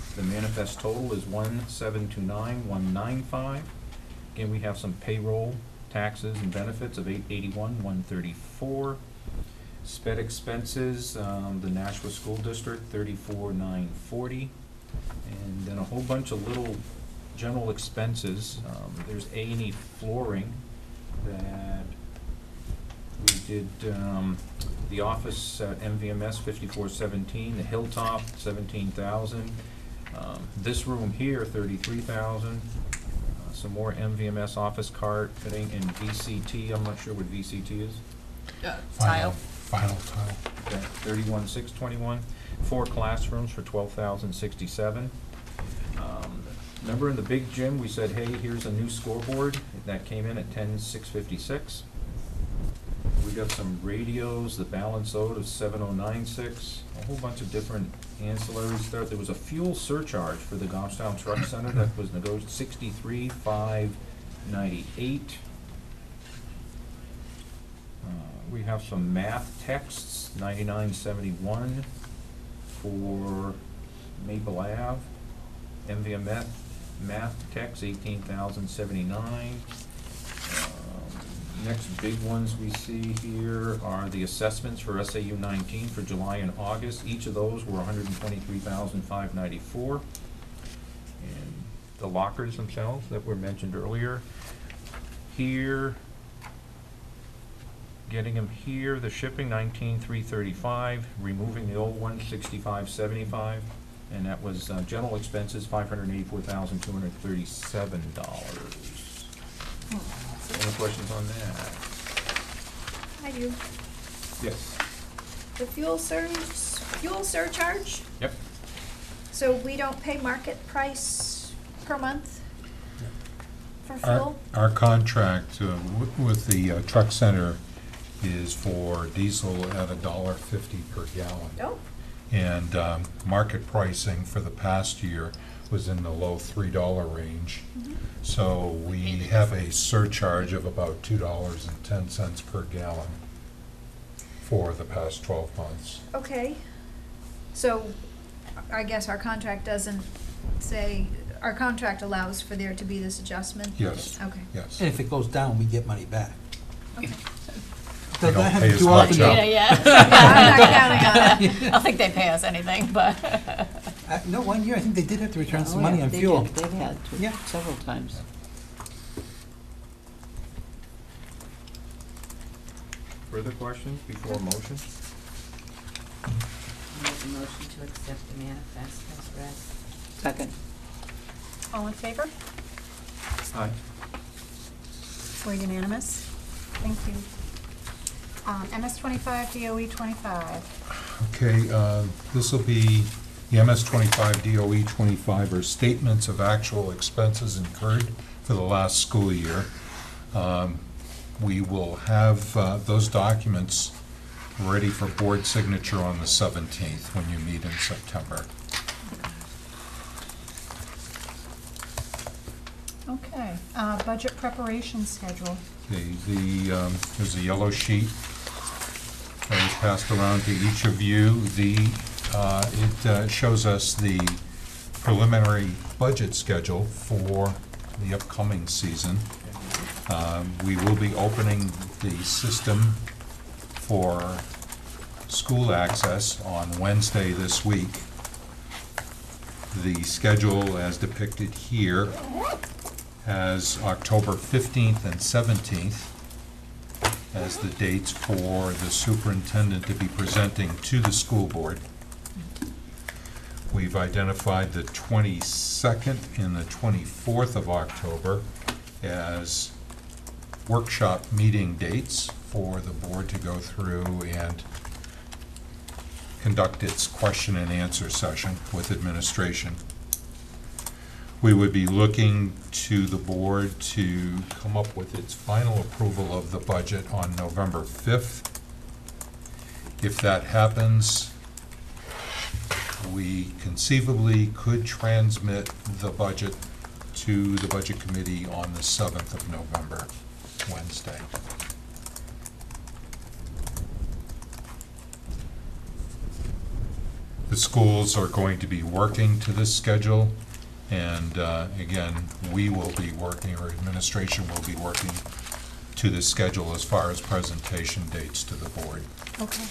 The manifest total is one seven two nine one nine five. Again, we have some payroll, taxes, and benefits of eight eighty-one one thirty-four. Sped expenses, um, the Nashua School District, thirty-four nine forty. And then a whole bunch of little general expenses. Um, there's A and E flooring that we did, um, the office at M V M S, fifty-four seventeen, the Hilltop, seventeen thousand. Um, this room here, thirty-three thousand. Uh, some more M V M S office carpeting and V C T, I'm not sure what V C T is. Uh, Final, Tile. final tile. Okay, thirty-one six twenty-one. Four classrooms for twelve thousand sixty-seven. Um, remember in the big gym, we said, hey, here's a new scoreboard. That came in at ten six fifty-six. We got some radios, the balance owed of seven oh nine six, a whole bunch of different ancillaries there. There was a fuel surcharge for the Goffstown Truck Center that was negotiated, sixty-three five ninety-eight. Uh, we have some math texts, ninety-nine seventy-one for Maple Ave. M V M S math text, eighteen thousand seventy-nine. Next big ones we see here are the assessments for S A U nineteen for July and August. Each of those were one hundred twenty-three thousand five hundred ninety-four. And the lockers themselves that were mentioned earlier. Here, getting them here, the shipping nineteen thousand three hundred thirty-five, removing the old one sixty-five seventy-five, and that was uh, general expenses five hundred eighty-four thousand two hundred thirty-seven dollars. Any questions on that? I do. Yes. The fuel surge, fuel surcharge, Yep. so we don't pay market price per month for Our, fuel? our contract uh, w- with the uh, truck center is for diesel at a dollar fifty per gallon. Oh, And um, market pricing for the past year was in the low three dollar range. mhm. So we have a surcharge of about two dollars and ten cents per gallon for the past twelve months. Okay. So I guess our contract doesn't say, our contract allows for there to be this adjustment? Yes. Okay. Yes. And if it goes down, we get money back. Okay. They Does don't that pay happen as too much often? out. Yeah, yeah. I'm not counting on it. I don't think they pay us anything, but. Uh, No, one year, I think they did have to return some Oh, money yeah, on they fuel. did. They've had to, Yeah. several times. Further questions before motion? Make a motion to accept the manifest as read. Second. All in favor? Aye. We're unanimous. Thank you. Um, M S twenty-five, D O E twenty-five. Okay, uh, this will be the M S twenty-five, D O E twenty-five, are statements of actual expenses incurred for the last school year. Um, We will have uh, those documents ready for board signature on the seventeenth when you meet in September. Okay, uh, budget preparation schedule. The, the, um, there's a yellow sheet that was passed around to each of you. The, uh, it uh, shows us the preliminary budget schedule for the upcoming season. Um, We will be opening the system for school access on Wednesday this week. The schedule as depicted here has October fifteenth and seventeenth as the dates for the superintendent to be presenting to the school board. We've identified the twenty-second and the twenty-fourth of October as workshop meeting dates for the board to go through and conduct its question and answer session with administration. We would be looking to the board to come up with its final approval of the budget on November fifth. If that happens, we conceivably could transmit the budget to the Budget Committee on the seventh of November, Wednesday. The schools are going to be working to this schedule, and uh, again, we will be working, or administration will be working to this schedule as far as presentation dates to the board. Okay.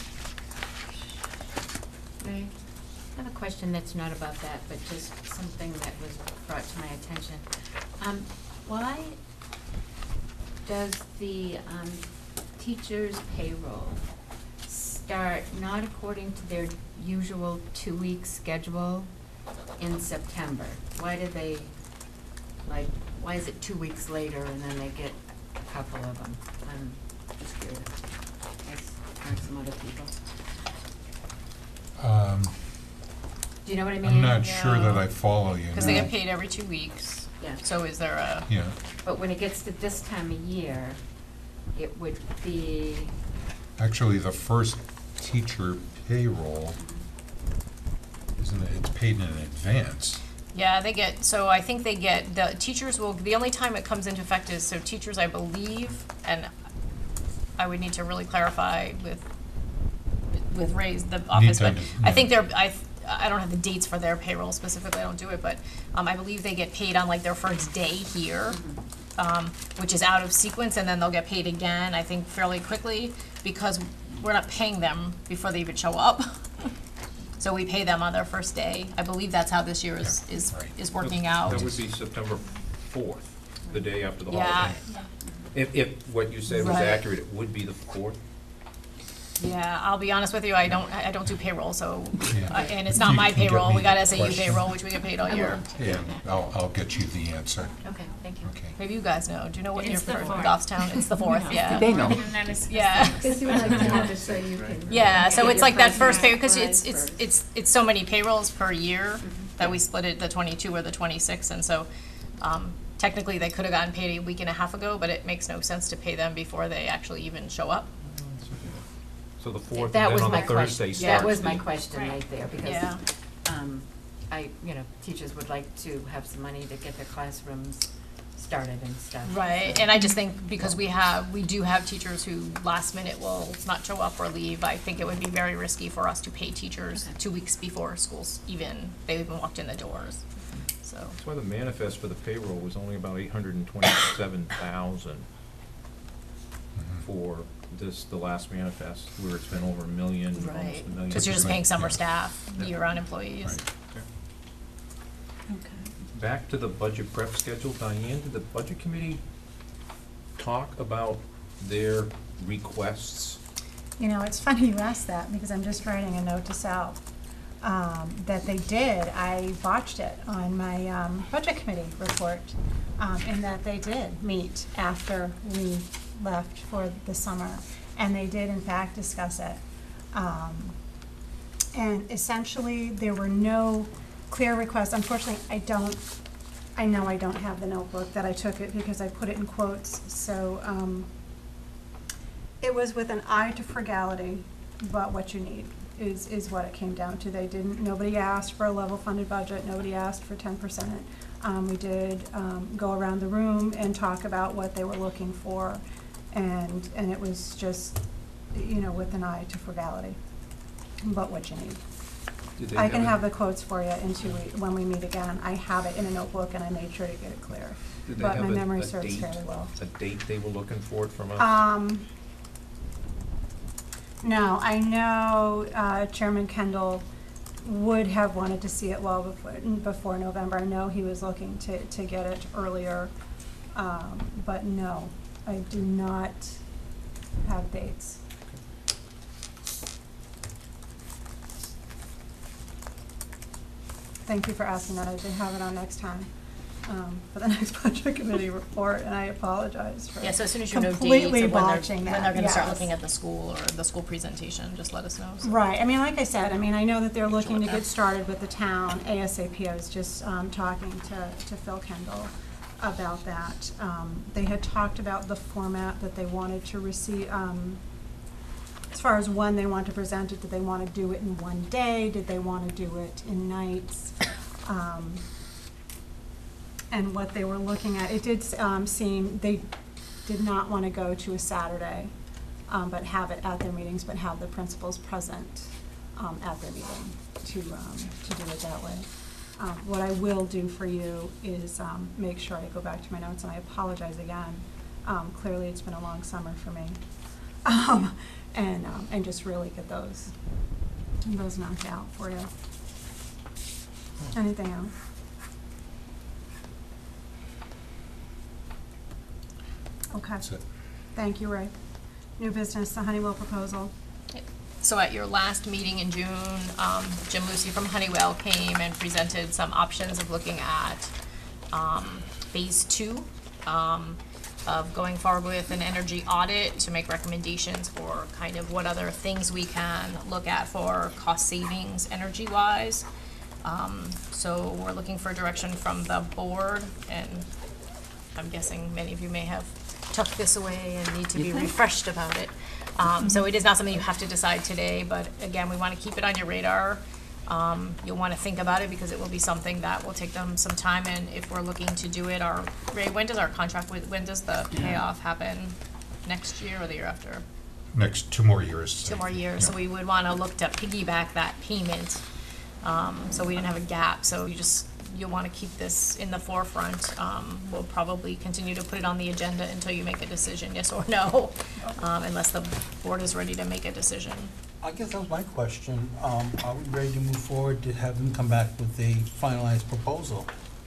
I have a question that's not about that, but just something that was brought to my attention. Um, why does the, um, teacher's payroll start not according to their usual two-week schedule in September? Why do they, like, why is it two weeks later and then they get a couple of them? I'm just curious. As are some other people. Um, Do you know what I mean? I'm not sure that No. I follow you. Because they no. get paid every two weeks. Yeah. So is there a, Yeah, But when it gets to this time of year, it would be, actually, the first teacher payroll, isn't it, it's paid in advance. yeah, they get, so I think they get, the teachers will, the only time it comes into effect is, so teachers, I believe, and I would need to really clarify with, with Ray's, the office, to but under- I think yeah. they're, I, I don't have the dates for their payroll specifically, I don't do it, but, um, I believe they get paid on like their first day here, um, which is out of sequence, and then they'll get paid again, I think fairly quickly, because we're not paying them before they even show up. So we pay them on their first day. I believe that's how this year is, is, is working out. That would be September fourth, the day after the Yeah, holiday. If, if what you said was Right. accurate, it would be the fourth. yeah, I'll be honest with you, I don't, I don't do payroll, so, Yeah. uh, and it's not You my can get payroll, me we got the S A U question. payroll, which we get paid all year. Yeah, I'll, I'll get you the answer. okay, thank you. Okay. Maybe you guys know, do you know what your It's the first, fourth. Goffstown, it's the fourth, yeah. They know. And then it's- Yeah. Because you would like to have it so you can. Yeah, so get it's your like that person first pay, because authorized it's, it's, first. it's, it's so many payrolls per year that we split it, the twenty-two or the twenty-six, and so, um, technically, they could have gotten paid a week and a half ago, but it makes no sense to pay them before they actually even show up. So the fourth, That and was then on my the Thursday question, starts. that was my the- question Right. right there, because, Yeah. um, I, you know, teachers would like to have some money to get their classrooms started and stuff. Right, so- and I just think because we have, we do have teachers who last minute will not show up or leave, I think it would be very risky for us to pay teachers Okay. two weeks before schools even, they even walked in the doors, so. That's why the manifest for the payroll was only about eight hundred and twenty-seven thousand Mhm. for this, the last manifest, where it's been over a million, almost a Right, million. because you're just paying summer Yeah. staff, Yeah. year-round employees. Right. Back to the budget prep schedule, Diane, did the budget committee talk about their requests? You know, it's funny you asked that, because I'm just writing a note to Sal, um, that they did. I botched it on my, um, budget committee report, um, in that they did meet after we left for the summer, and they did in fact discuss it. Um, and essentially, there were no clear requests. Unfortunately, I don't, I know I don't have the notebook that I took it, because I put it in quotes, so, um, it was with an eye to frugality, but what you need is, is what it came down to. They didn't, nobody asked for a level funded budget, nobody asked for ten percent. Um, we did, um, go around the room and talk about what they were looking for, and, and it was just, you know, with an eye to frugality, but what you need. Did they I can a- have the quotes for you in two weeks, when we meet again. I have it in a notebook and I made sure to get it clear. Did they But have my a- memory a serves date- fairly well. A date they were looking for it from us? Um, no, I know, uh, Chairman Kendall would have wanted to see it well before, before November. I know he was looking to, to get it earlier, um, but no, I do not have dates. Thank you for asking that. I did have it on next time, um, for the next budget committee report, and I apologize for Yeah, so as soon as you know dates completely of when they're, botching when that, they're gonna start yes. looking at the school or the school presentation, just let us know. so. Right, I mean, like I said, I mean, I know that they're looking to let get them- started with the town ASAP. I was just, um, talking to, to Phil Kendall about that. Um, they had talked about the format that they wanted to receive, um, as far as when they want to present it. Did they wanna do it in one day? Did they wanna do it in nights? Um, and what they were looking at, it did, um, seem, they did not wanna go to a Saturday, um, but have it at their meetings, but have the principals present, um, at their meeting. to, um, to do it that way. Um, what I will do for you is, um, make sure I go back to my notes, and I apologize again. Um, clearly, it's been a long summer for me. Um, and, um, and just really get those, those knocked out for you. Anything else? Okay. That's it. Thank you, Ray. New business, the Honeywell proposal. So at your last meeting in June, um, Jim Lucy from Honeywell came and presented some options of looking at, um, phase two, um, of going forward with an energy audit to make recommendations for kind of what other things we can look at for cost savings energy-wise. Um, so we're looking for direction from the board, and I'm guessing many of you may have tucked this away and need to be refreshed about it. Um, so it is not something you have to decide today, but again, we want to keep it on your radar. Um, you'll want to think about it because it will be something that will take them some time, and if we're looking to do it, our, Ray, when does our contract with, when does the payoff happen? Next year or the year after? Next two more years. Two more years, so Yeah. we would want to look to piggyback that payment, um, so we didn't have a gap, so you just, you'll want to keep this in the forefront. Um, we'll probably continue to put it on the agenda until you make a decision, yes or no, um, unless the board is ready to make a decision. I guess that was my question. Um, are we ready to move forward to have them come back with a finalized proposal?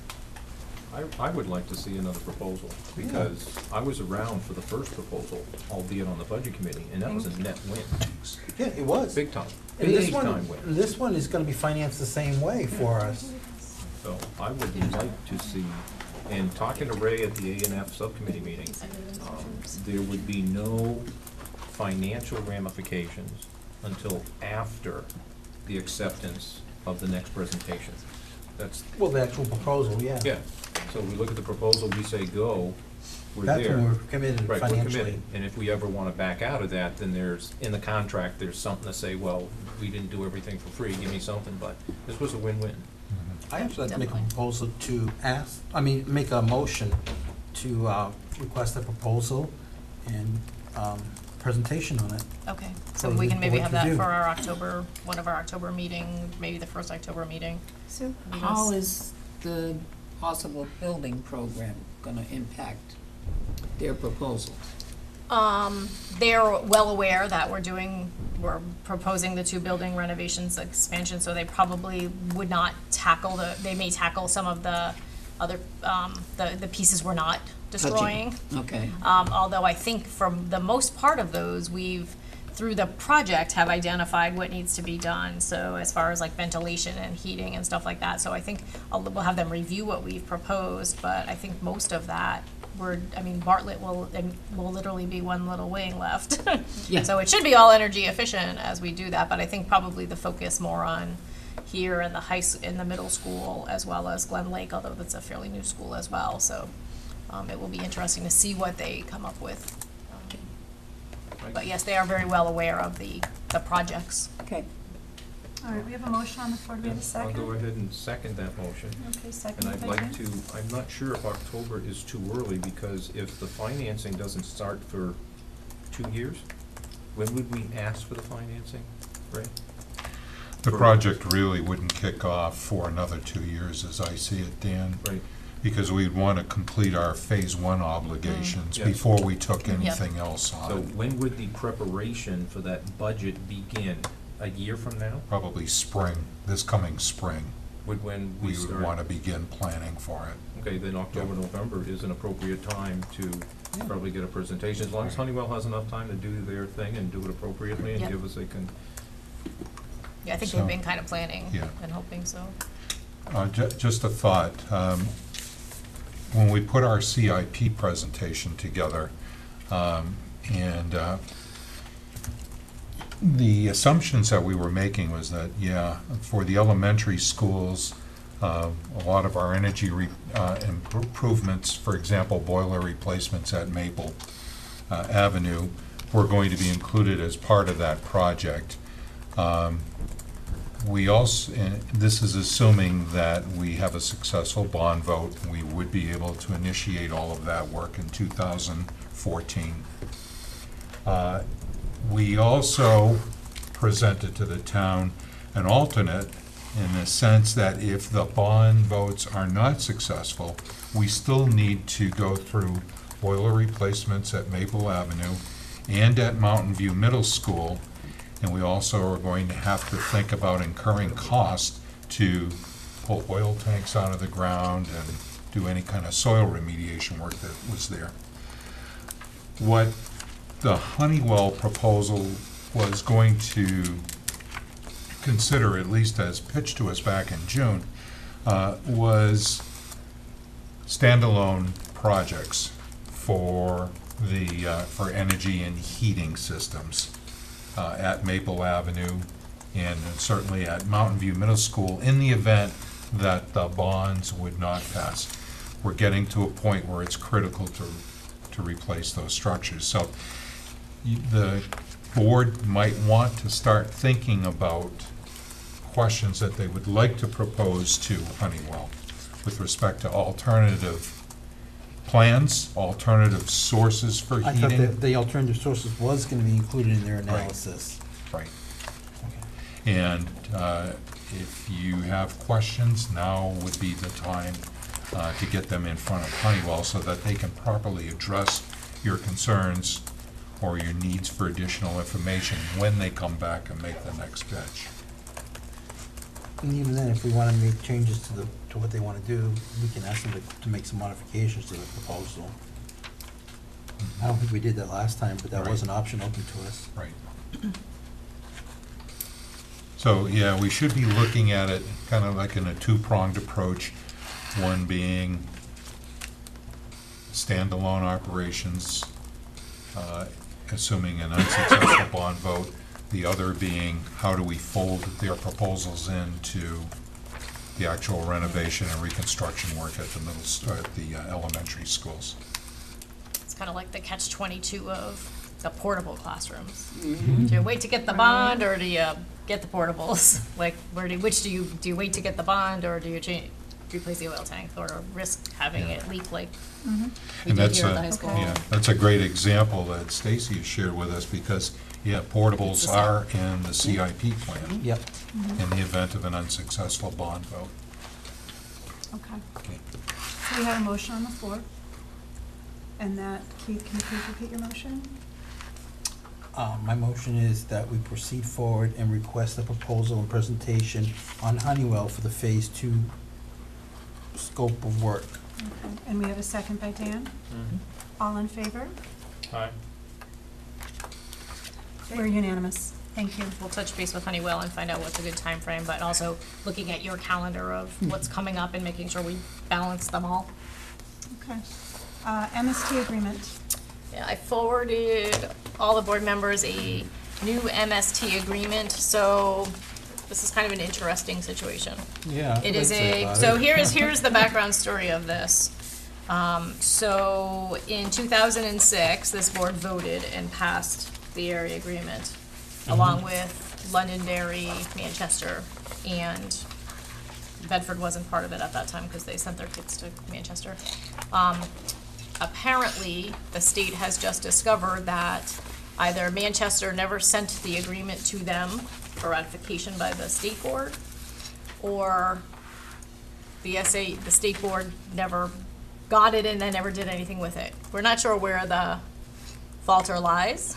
I, I would like to see another proposal, because I was around for the first proposal, albeit on the budget committee, and that was a net win. Yeah, it was. Big time, And this big one, time win. this one is gonna be financed the same way for us. So I would like to see, and talking to Ray at the A and F subcommittee meeting, um, there would be no financial ramifications until after the acceptance of the next presentation. That's, Well, the actual proposal, yeah. yeah, so we look at the proposal, we say go, we're there. That's when we're committed Right, we're financially. committed, and if we ever wanna back out of that, then there's, in the contract, there's something to say, well, we didn't do everything for free, give me something, but this was a win-win. I actually like to make a Definitely. proposal to ask, I mean, make a motion to, uh, request a proposal and, um, presentation on it. Okay, so For we the can maybe board have to that do. for our October, one of our October meeting, maybe the first October meeting. Sue? How is the possible building program gonna impact their proposal? Um, they're well aware that we're doing, we're proposing the two building renovations expansion, so they probably would not tackle the, they may tackle some of the other, um, the, the pieces we're not destroying. Okay. Um, although I think from the most part of those, we've, through the project, have identified what needs to be done. So as far as like ventilation and heating and stuff like that, so I think I'll, we'll have them review what we've proposed, but I think most of that, we're, I mean, Bartlett will, and will literally be one little wing left. Yeah. So it should be all energy efficient as we do that, but I think probably the focus more on here in the high, s- in the middle school, as well as Glen Lake, although that's a fairly new school as well, so, um, it will be interesting to see what they come up with. Um, But yes, they are very well aware of the, the projects. Okay. All right, we have a motion on the floor. Do we have a I'll second? go ahead and second that motion. Okay, And second I'd by like Jim. to, I'm not sure if October is too early, because if the financing doesn't start for two years, when would we ask for the financing, Ray? The For- project really wouldn't kick off for another two years, as I see it, Dan. Right, Because we'd want to complete our phase one obligations Yes. before we took anything else so on. when would the preparation for that budget begin? A year from now? Probably spring, this coming spring, Would, when we we start? would want to begin planning for it. Okay, then October, November is an appropriate time to probably get a presentation, as long as Honeywell has enough time to do their thing and do it appropriately and Yep. give us a con, Yeah, I think So- they've been kind of planning Yeah. and hoping so. Uh, ju- Just a thought, um, when we put our C I P presentation together, um, and uh, the assumptions that we were making was that, yeah, for the elementary schools, uh, a lot of our energy re- uh, improvements, for example, boiler replacements at Maple uh, Avenue, were going to be included as part of that project. Um, We also, and this is assuming that we have a successful bond vote, we would be able to initiate all of that work in two thousand fourteen. Uh, We also presented to the town an alternate in the sense that if the bond votes are not successful, we still need to go through boiler replacements at Maple Avenue and at Mountain View Middle School, and we also are going to have to think about incurring costs to pull oil tanks out of the ground and do any kind of soil remediation work that was there. What the Honeywell proposal was going to consider, at least as pitched to us back in June, uh, was standalone projects for the, uh, for energy and heating systems uh, at Maple Avenue and certainly at Mountain View Middle School in the event that the bonds would not pass. We're getting to a point where it's critical to, to replace those structures. So y- the board might want to start thinking about questions that they would like to propose to Honeywell with respect to alternative plans, alternative sources for I thought heating. that the alternative sources was gonna be included in their analysis. Right. And uh, if you have questions, now would be the time uh, to get them in front of Honeywell so that they can properly address your concerns or your needs for additional information when they come back and make the next pitch. And even then, if we wanna make changes to the, to what they wanna do, we can ask them to, to make some modifications to the proposal. I don't think we did that last time, but that was an option open to us. Right. So, yeah, we should be looking at it kind of like in a two-pronged approach, one being standalone operations, uh, assuming an unsuccessful bond vote, the other being how do we fold their proposals into the actual renovation and reconstruction work at the middle, s- or at the uh, elementary schools. It's kind of like the catch twenty-two of the portable classrooms. Do you wait to get the bond, or do you get the portables? Like, where do, which do you, do you wait to get the bond, or do you change, replace the oil tank, or risk having it leak like we And did that's here at a- the high school? Yeah, that's a great example that Stacy has shared with us because, yeah, It's portables the same. are in the C I P plan Yep. Mm-hmm. in the event of an unsuccessful bond vote. Okay. Okay. So we have a motion on the floor. And that, Keith, can you please repeat your motion? Uh, my motion is that we proceed forward and request a proposal and presentation on Honeywell for the phase two scope of work. Okay. And we have a second by Dan. All in favor? Aye. We're unanimous. Thank you. We'll touch base with Honeywell and find out what's a good time frame, but also looking at your calendar of what's coming up and making sure we balance them all. Okay. Uh, M S T agreement. Yeah, I forwarded all the board members a new M S T agreement, so this is kind of an interesting situation. Yeah. It is a, so here is, here's the background story of this. Um, so in two thousand six, this board voted and passed the area agreement, along with Londonderry, Manchester, and Bedford wasn't part of it at that time because they sent their kids to Manchester. Um, apparently, the state has just discovered that either Manchester never sent the agreement to them for ratification by the state board, or the S A, the state board never got it and then never did anything with it. We're not sure where the falter lies.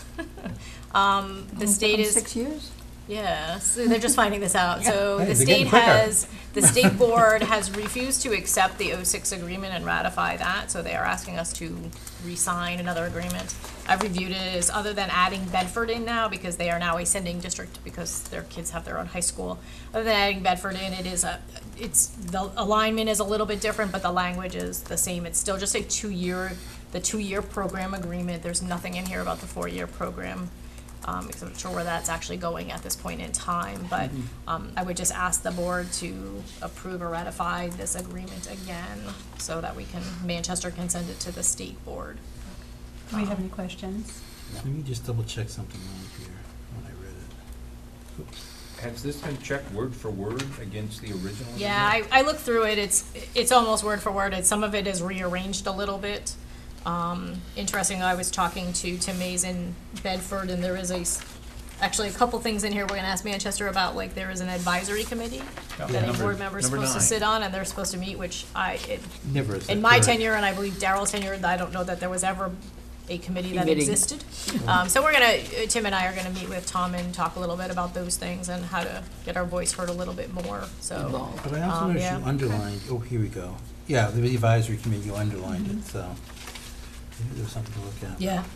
Um, the state is. Six years? Yeah, so they're just finding this out. So Hey, the they're getting state quicker. has, the state board has refused to accept the oh six agreement and ratify that, so they are asking us to re-sign another agreement. I've reviewed it as, other than adding Bedford in now, because they are now a sending district because their kids have their own high school. Other than adding Bedford in, it is a, it's, the alignment is a little bit different, but the language is the same. It's still just a two-year, the two-year program agreement. There's nothing in here about the four-year program. Um, because I'm not sure where that's actually going at this point in time, but, um, I would just ask the board to approve or ratify this agreement again, so that we can, Manchester can send it to the state board. Do we have any questions? Let me just double check something on here when I read it. Has this been checked word for word against the original? Yeah, I, I looked through it, it's, it's almost word for word, it's, some of it is rearranged a little bit. Um, interesting, I was talking to Tim Mays in Bedford, and there is a, s- actually, a couple things in here, we're gonna ask Manchester about, like, there is an advisory committee Yeah. that a Number- board member is number supposed to nine. sit on, and they're supposed to meet, which I, it, Never is in that my correct? tenure, and I believe Daryl's tenure, I don't know that there was ever a committee that Committee. existed. Um, so we're gonna, uh, Tim and I are gonna meet with Tom and talk a little bit about those things and how to get our voice heard a little bit more, so. Involved. But I also Um, noticed yeah. you underlined, oh, here we go. Yeah, the advisory committee, you underlined it, so maybe there's something to look at. Yeah.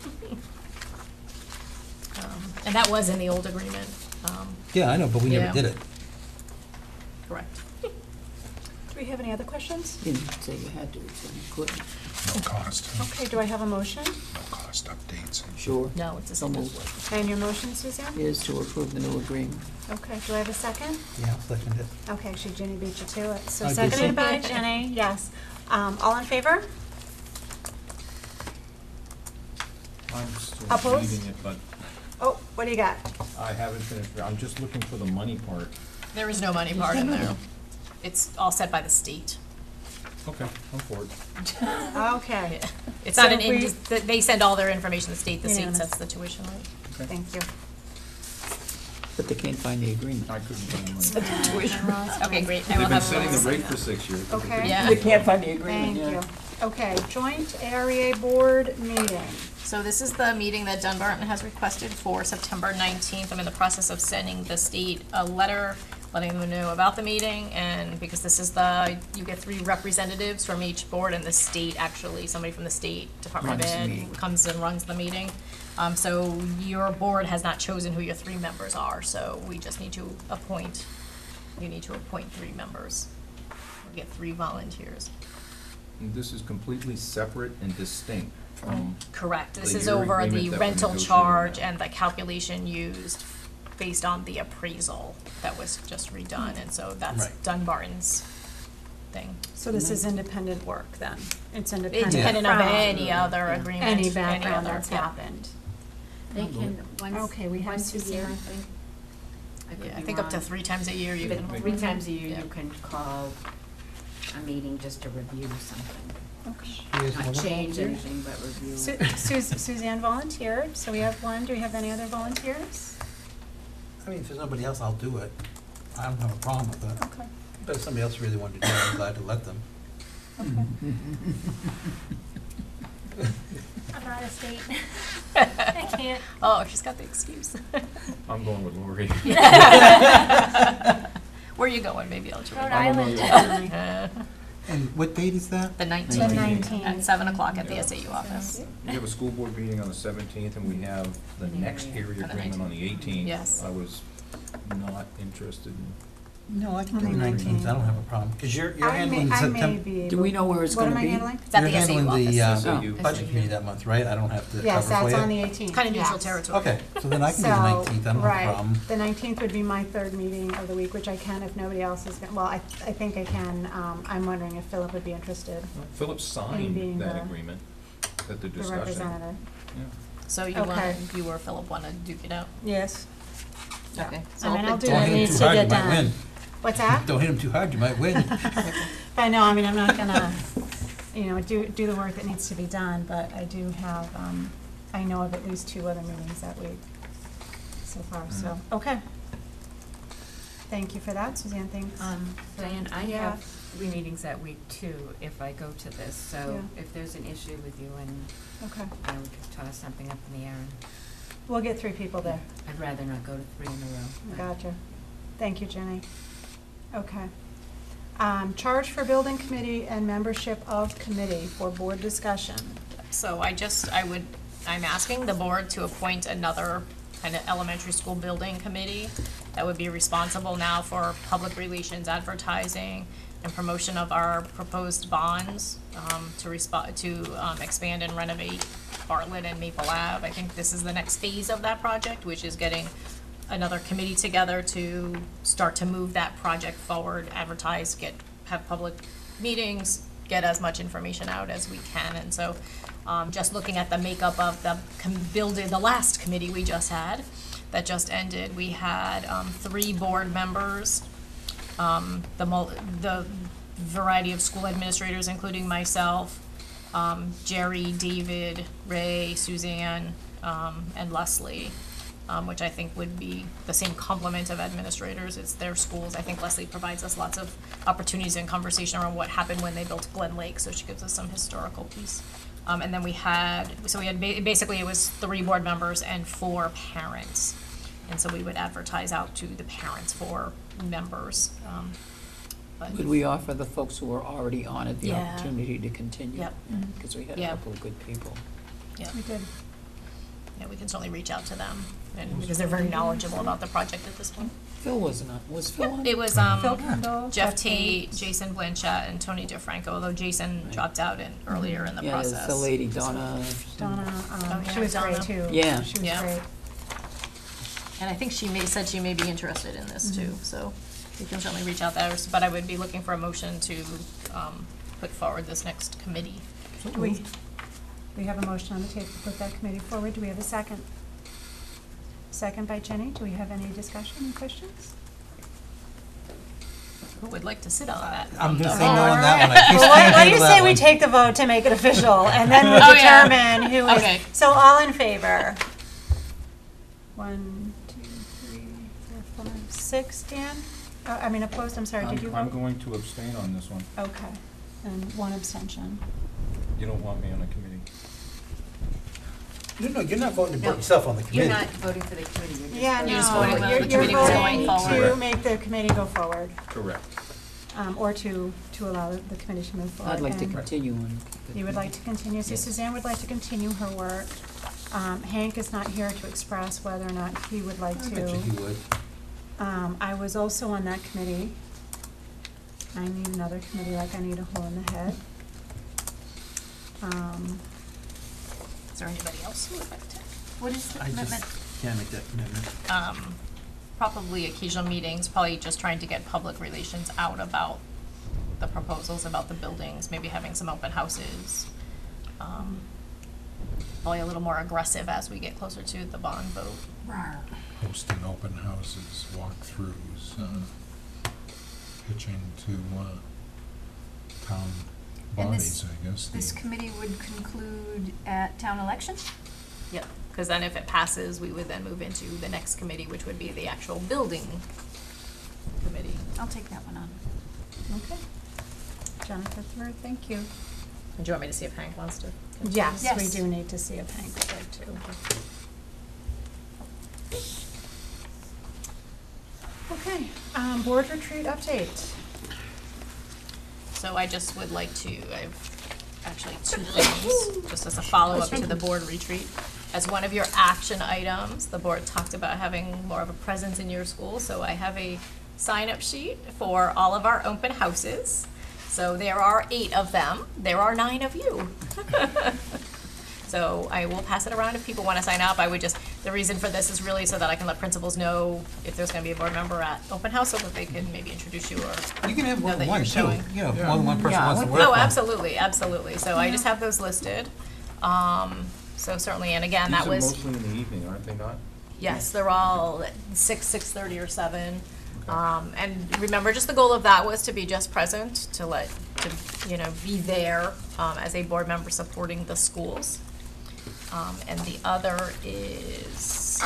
Um, And that was in the old agreement, um, Yeah, I know, but we Yeah. never did it. correct. Do we have any other questions? Didn't say you had to, so you couldn't. No cost, Okay, do I have a motion? no cost updates. Sure. No, it's the So same as moved. what. And your motion, Suzanne? Is to approve the new agreement. Okay, do I have a second? Yeah, I'll second it. Okay, actually Ginny beat you to it. So I did seconded so. by Ginny, yes. Um, all in favor? I'm still Opposed? reading it, but Oh, what do you got? I haven't finished, I'm just looking for the money part. There is no money part in there. It's all set by the state. Okay, I'm for it. Okay, Yeah. It's not So an, if we- in- th- they send all their information to the state, the state Unanimous. sets the tuition rate. thank you. But they can't find the agreement. I couldn't find the money. Tuition. Okay, great. I will They've been have setting the Melissa rate sign for that. six years. Okay. Yeah. They can't find the agreement, Thank yeah. you. Okay, joint area board meeting. So this is the meeting that Dunbarton has requested for September nineteenth. I'm in the process of sending the state a letter, letting them know about the meeting, and because this is the, you get three representatives from each board, and the state, actually, somebody from the state Department of Runs the Ed meeting. comes and runs the meeting. Um, so your board has not chosen who your three members are, so we just need to appoint, you need to appoint three members. We get three volunteers. And this is completely separate and distinct from, Correct. This the is year over the agreement that we're rental negotiating charge now. and the calculation used based on the appraisal that was just redone, and so that's Right. Dunbarton's thing. So this is independent work then? It's independent Independent of from any other agreement, Any any background other- that's yeah. happened? They can, once, Okay, we have once a Susan. year, I think. I could Yeah, I be think up to wrong. three times a year you But can. three times a year, Yeah. you can call a meeting just to review something. Here's Not one. change anything, but review. Su- Sus- Suzanne volunteered, so we have one. Do we have any other volunteers? I mean, if there's nobody else, I'll do it. I don't have a problem with it. Okay. But if somebody else really wanted to do it, I'm glad to let them. Okay. I'm out of state. I can't. Oh, she's got the excuse. I'm going with Lori. Where are you going? Maybe I'll join. Rhode I don't know Island. yet. Uh, And what date is that? The The nineteenth, nineteenth. at seven o'clock at the S A U office. We have a school board meeting on the seventeenth, and we have the next area On the agreement on the eighteenth. Yes. I was not interested in, No, I can On do the the nineteenth, I don't have a nineteenth. problem, because you're, you're I may, handling I may September. be. Do we know where it's What gonna am I be? handling? It's at You're the S A U handling the, office. uh, S A U. budget committee that month, right? I don't have to cover for you? Yes, that's on the eighteenth. Kind of neutral yes. territory. Okay, so then I can do the So, nineteenth, I don't have a problem. Right, the nineteenth would be my third meeting of the week, which I can if nobody else is, gonna well, I, I think I can. Um, I'm wondering if Philip would be interested, Philip being signed that the- agreement that they're the discussing. representative. Yeah. So you Okay. want, you or Philip want to duke it out? Yes. Okay. I mean, I'll do Don't what hit 'em needs too to hard, you get might win. done. What's that? Don't hit them too hard, you might win. I know, I mean, I'm not gonna, you know, do, do the work that needs to be done, but I do have, um, I know of at least two other meetings that week so far, so, okay. Thank you for that, Suzanne, thanks. Um, Diane, I Yeah. have three meetings that week too, if I go to this, so Yeah. if there's an issue with you and, Okay, you know, we could toss something up in the air, and we'll get three people there. I'd rather not go to three in a row. but- Gotcha. Thank you, Jenny. Okay. Um, charge for building committee and membership of committee for board discussion. So I just, I would, I'm asking the board to appoint another kind of elementary school building committee that would be responsible now for public relations, advertising, and promotion of our proposed bonds, um, to respond, to, um, expand and renovate Bartlett and Maple Ave. I think this is the next phase of that project, which is getting another committee together to start to move that project forward, advertise, get, have public meetings, get as much information out as we can, and so, um, just looking at the makeup of the com- building, the last committee we just had, that just ended, we had, um, three board members, um, the mul- the variety of school administrators, including myself, um, Jerry, David, Ray, Suzanne, um, and Leslie. um, which I think would be the same complement of administrators. It's their schools. I think Leslie provides us lots of opportunities and conversation around what happened when they built Glen Lake, so she gives us some historical piece. Um, and then we had, so we had, ba- basically it was three board members and four parents. And so we would advertise out to the parents for members. Um, but Would we offer the folks who are already on it the Yeah. opportunity to continue? Yep. Because we had a Yeah. couple of good people. Yeah. We did. Yeah, we can certainly reach out to them, and because they're very knowledgeable about the project at this point. Phil wasn't on, was Phil on? It was Phil um, Kendall, Jeff Jeff Tate, Tate. Jason Blanchett, and Tony DeFranco, although Jason Right. dropped out in, earlier in the Yeah, process. there's the lady, Donna. Donna, Oh, um, yeah, she was great Donna. too. Yeah. She was Yeah. great. And I think she may, said she may be interested in this too, Mhm. so we can certainly reach out there, but I would be looking for a motion to, um, put forward this next committee. Do we, we have a motion on the table to put that committee forward. Do we have a second? Second by Jenny. Do we have any discussion and questions? Who would like to sit on that? I'm from gonna the- say no on that one. I Well, what, what do you table say that we one. take the vote to make it official, and then we Oh, yeah. determine who is. Okay. So all in favor? One, two, three, four, five, six. Dan? Uh, I mean opposed, I'm sorry, did you I'm, I'm vote? going to abstain on this one. Okay, and one abstention. You don't want me on a committee. No, no, you're not voting to No. put yourself on the committee. You're not voting for the committee, you're just Yeah, voting. You're just no, voting you're, whether you're the committee was voting going to forward. make the committee go forward, Correct. um, or to, to allow the committee to move forward. I'd like to And continue on. the You would like to committee. continue, so Yes. Suzanne would like to continue her work. Um, Hank is not here to express whether or not he would like I to. bet you he would. Um, I was also on that committee. I need another committee like I need a hole in the head. Um, Is there anybody else who would like to? What is the I commitment? just can't make that commitment. Um, probably occasional meetings, probably just trying to get public relations out about the proposals, about the buildings, maybe having some open houses. Um, probably a little more aggressive as we get closer to the bond vote. Hosting open houses, walkthroughs, uh, pitching to, uh, town And bodies, this- I guess. the- This committee would conclude at town election? Yep, because then if it passes, we would then move into the next committee, which would be the actual building committee. I'll take that one on. okay. Jennifer Third, thank you. And do you want me to see if Hank wants to? continue? Yes, we Yes. do need to see if Hank would like to. Okay, um, board retreat update. So I just would like to, I have actually two things, just as a follow-up to the board retreat. As one of your action items, the board talked about having more of a presence in your school, so I have a sign-up sheet for all of our open houses. So there are eight of them, there are nine of you. So I will pass it around if people want to sign up. I would just, the reason for this is really so that I can let principals know if there's going to be a board member at open house, so that they can maybe introduce you or You can have know more that than one you're too, showing. you know, if more than one person Yeah, I wants to would- work Oh, on it. absolutely, absolutely. So I just have those listed. Um, so certainly, and again, that was, These are mostly in the evening, aren't they not? yes, they're all at six, six-thirty or seven. Um, and remember, just the goal of that was to be just present, to let, to, you know, be there, um, as a board member supporting the schools. Um, and the other is,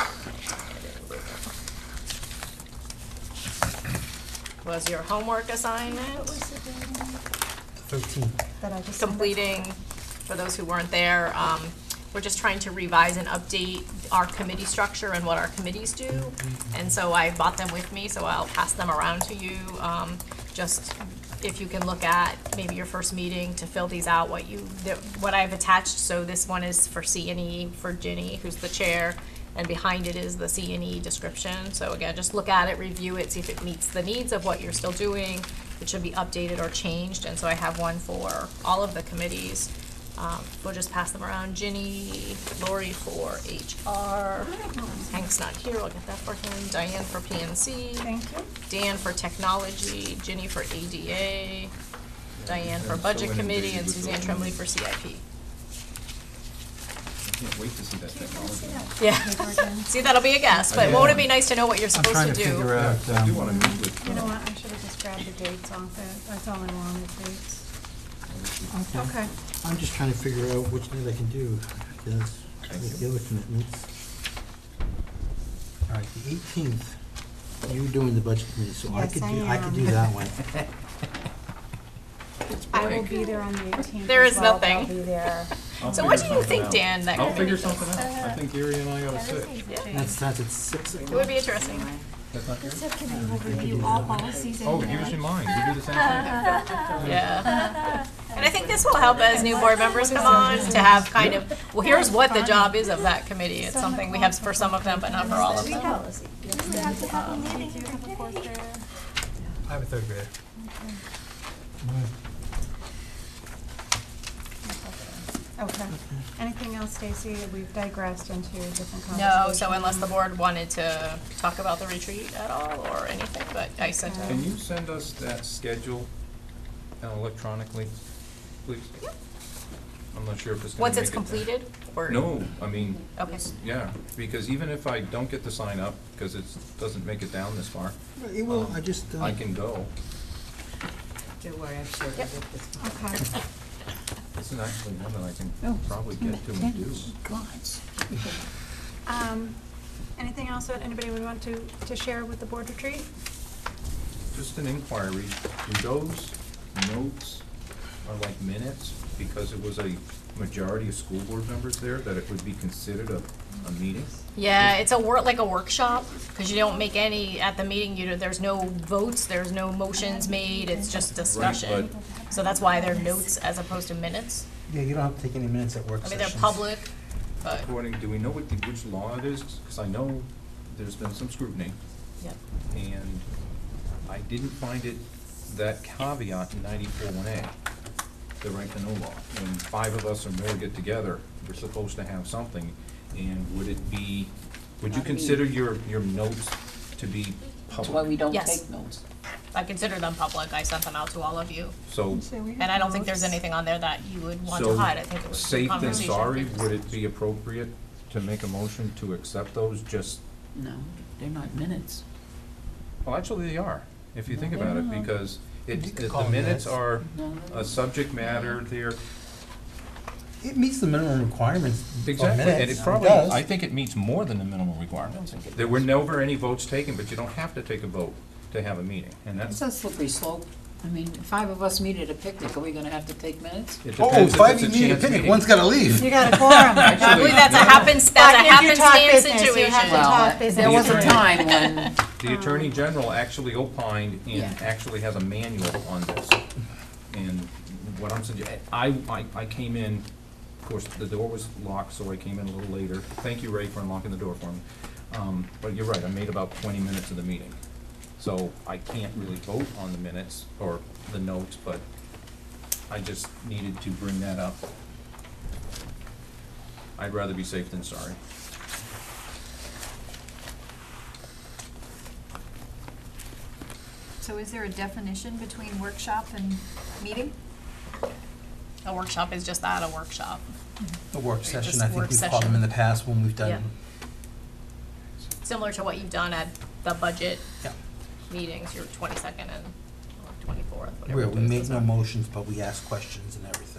was your homework assignment. Thirteen. That I just signed up. Completing, for those who weren't there, um, we're just trying to revise and update our committee structure and what our committees do. And so I brought them with me, so I'll pass them around to you. Um, just if you can look at maybe your first meeting to fill these out, what you, the- what I've attached. So this one is for C and E, for Ginny, who's the chair, and behind it is the C and E description. So again, just look at it, review it, see if it meets the needs of what you're still doing. It should be updated or changed, and so I have one for all of the committees. Um, we'll just pass them around. Ginny, Lori for H R, Hank's not here, I'll get that for him. Diane for P N C, Thank you. Dan for technology, Ginny for A D A, Diane for budget committee, and Suzanne Tremblay for C I P. I can't wait to see that technology. Yeah, see, that'll be a guess, but won't it be nice to know what you're I'm supposed trying to to do? figure out, I do um, wanna meet with. You know what, I should have just grabbed the dates off it. That's all I wanted, dates. Okay. I'm just trying to figure out which night I can do, because I have the other commitments. All right, the eighteenth, you're doing the budget committee, so I Yes, could I do, I could am. do that one. I will be there on the eighteenth. There is well, but I'll nothing. be there. I'll So what do figure you something think, out. Dan, that I'll could figure be- something out. I think Gary and I ought to sit. That starts at six It o'clock. would be interesting. That's not The Gary? subcommittee will review all policies and. Oh, give us your mind. We do the same thing. Yeah. And I think this will help as new board members come on to have kind of, well, here's what the job is of that committee. It's something we have for some of them, but not for all of We them. have, we have to have a meeting every day. I have a third grader. Okay. Anything else, Stacy? We've digressed into different conversations. No, so unless the board wanted to talk about the retreat at all or anything, but I sent Can it. you send us that schedule uh, electronically, please? I'm not sure if it's gonna Once make it's it. completed, or? No, I mean, Okay. yeah, because even if I don't get to sign up, because it doesn't make it down this far, It will, I just, uh, I can go. Don't worry, I'm sure we'll Yep. get this one. Okay. This is actually one that I can Oh, probably get to and do. Gods. Um, anything else that anybody would want to, to share with the board retreat? Just an inquiry, do those notes are like minutes, because it was a majority of school board members there, that it would be considered a, a meeting? Yeah, it's a work, like a workshop, because you don't make any, at the meeting, you, there's no votes, there's no motions made, it's just discussion. but- So that's why they're notes as opposed to minutes. yeah, you don't have to take any minutes at work I sessions. mean, they're public, but, According, do we know what the, which law it is? Because I know there's been some scrutiny, yeah. and I didn't find it, that caveat in ninety-four one A, the right to know law. When five of us or more get together, we're supposed to have something, and would it be, would you Not me. consider your, your notes to be That's why public? we don't Yes. take notes. I consider them public, I sent them out to all of you. So, And I don't think there's anything on there that you would want to so, hide, I think it was a safe than conversation. sorry, would it be appropriate to make a motion to accept those, just, No, they're not minutes. well, actually, they are, if you think No, about they're it, not. because You it, could the call them minutes minutes. are No, no, a subject matter, they're, It meets the minimum requirements for exactly, and minutes. it probably, does. I think it meets more than the minimum requirements. There were never any votes taken, but you don't have to take a vote to have a meeting, and It's that's, a slippery slope. I mean, five of us meet at a picnic, are we gonna have to take minutes? it Oh, depends if five it's a you need a chance picnic, meeting. one's gotta leave. You got a quorum. I believe that's a happens, that's a But if you talk happenstance business, you situation. have to Well, talk uh, business. there was a Right. time when, The Attorney General actually opined and Yeah. actually has a manual on this. And what I'm suggesting, I, I, I came in, of course, the door was locked, so I came in a little later. Thank you, Ray, for unlocking the door for me. Um, but you're right, I made about twenty minutes of the meeting. So I can't really vote on the minutes or the notes, but I just needed to bring that up. I'd rather be safe than sorry. So is there a definition between workshop and meeting? A workshop is just that, a workshop. A work Just session, I think work we've called them session. in the past when we've Yeah. done, Similar to what you've done at the budget yeah. meetings, your twenty-second and twenty-fourth, whatever. Where we those make days no are. motions, but we ask questions and everything.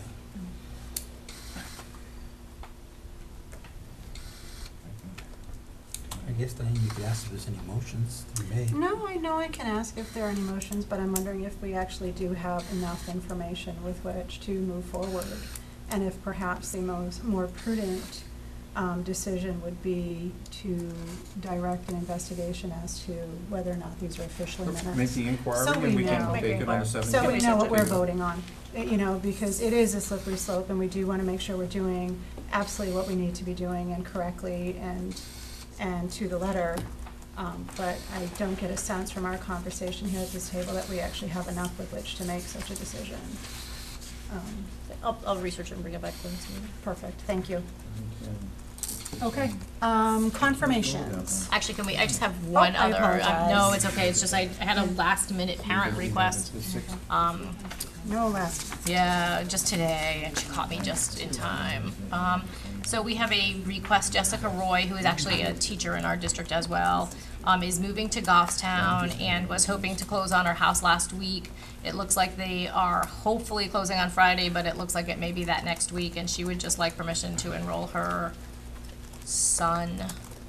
I guess, Diane, you could ask if there's any motions to be made. No, I know I can ask if there are any motions, but I'm wondering if we actually do have enough information with which to move forward. And if perhaps the most, more prudent um, decision would be to direct an investigation as to whether or not these are officially minutes. Make the inquiry So and we we can know. take it on the seventeenth. So we know what we're Take it. voting on, uh, you know, because it is a slippery slope, and we do want to make sure we're doing absolutely what we need to be doing and correctly and, and to the letter. Um, But I don't get a sense from our conversation here at this table that we actually have enough with which to make such a decision. Um, I'll, I'll research it and bring it back to this meeting. Perfect, thank you. Okay, um, confirmations. Actually, can we, I just have one Oh, I other, uh, apologize. no, it's okay, it's just I I had a last minute parent request. Um, No last. Yeah, just today, and she caught me just in time. Um, so we have a request, Jessica Roy, who is actually a teacher in our district as well, um, is moving to Goffstown and was hoping to close on her house last week. It looks like they are hopefully closing on Friday, but it looks like it may be that next week, and she would just like permission to enroll her son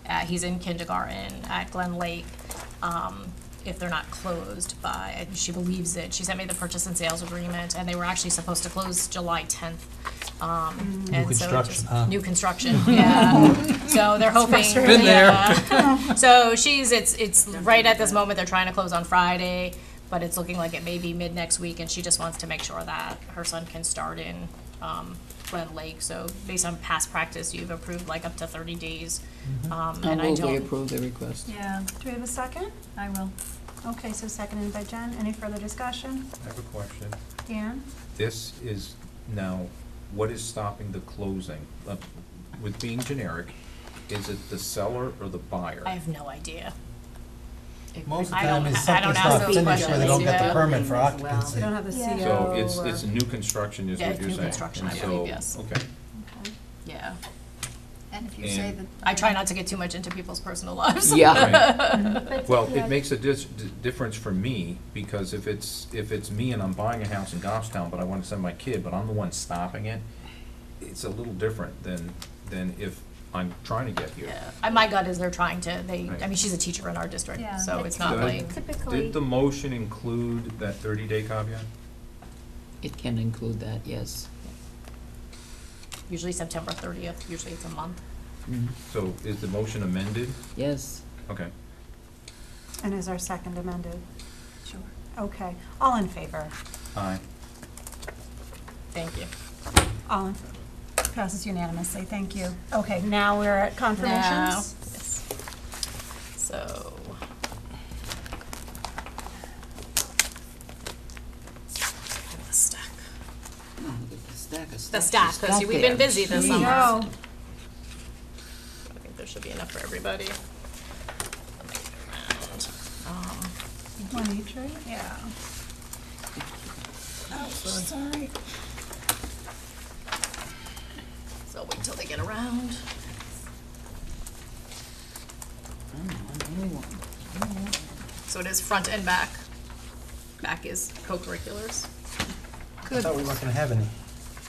Uh, he's in kindergarten at Glen Lake. Um, if they're not closed by, and she believes it. She sent me the purchase and sales agreement, and they were actually supposed to close July tenth. Um, New and so it construction, just- huh? New construction, yeah. So they're hoping. Been there. yeah. So she's, it's, it's right at this moment, they're trying to close on Friday, but it's looking like it may be mid next week, and she just wants to make sure that her son can start in, um, Glen Lake. So based on past practice, you've approved like up to thirty days. Um, I'll and I move we don't, approve the request. Yeah. Do we have a second? I will. Okay, so seconded by Jen. Any further discussion? I have a question. Dan? This is now, what is stopping the closing? Uh, With being generic, is it the seller or the buyer? I have no idea. Most of the I time don't it's ha- I don't something's ask not those finished where they don't get the questions, permit for yeah. occupancy. We don't have the Yeah. C O So it's, or- it's new construction is Yeah, what it's you're new saying? construction, And I believe, so- yes. Okay. Okay. Yeah. And if you say And- that. I try not to get too much into people's personal lives. Yeah. But, Well, yeah, it makes a dis- d- difference for me, because if it's, if it's me and I'm buying a house in Goffstown, but I want to send my kid, but I'm the one stopping it, it's a little different than, than if I'm trying to get here. Yeah, and my gut is they're trying to, they, I Right. mean, she's a teacher in our district, Yeah. so it's not Good. like, Typically, Did the motion include that thirty-day caveat? It can include that, yes. usually September thirtieth, usually it's a month. Mhm. So is the motion amended? Yes. Okay. And is our second amended? Sure. Okay. All in favor? Aye. Thank you. All in, passes unanimously. Thank you. Okay, now we're at Now, confirmations. yes. So. The stack. Oh, look at the stack of The stuff stack, she's because got we've there. been busy this There you summer. go. I think there should be enough for everybody. Um, One each, right? Yeah. Oh, sorry. So I'll wait till they get around. Oh, I'm the only one. So it is front and back. Back is co-curriculars. I thought we weren't gonna have any.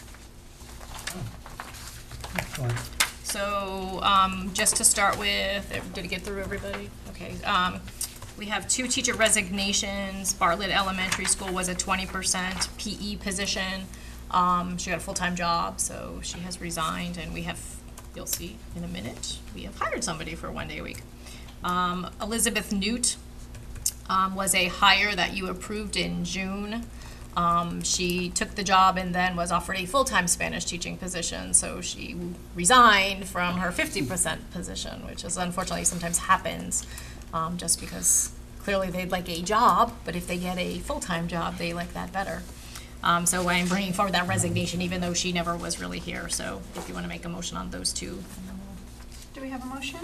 Oh. Excellent. So, um, just to start with, eh, did it get through everybody? Okay, um, we have two teacher resignations. Bartlett Elementary School was a twenty percent P E position. Um, she got a full-time job, so she has resigned, and we have, you'll see in a minute, we have hired somebody for one day a week. Um, Elizabeth Newt, um, was a hire that you approved in June. Um, she took the job and then was offered a full-time Spanish teaching position, so she resigned from her fifty percent position, which is unfortunately sometimes happens, um, just because clearly they'd like a job, but if they get a full-time job, they like that better. Um, so I'm bringing forward that resignation, even though she never was really here, so if you want to make a motion on those two. and then we'll- Do we have a motion?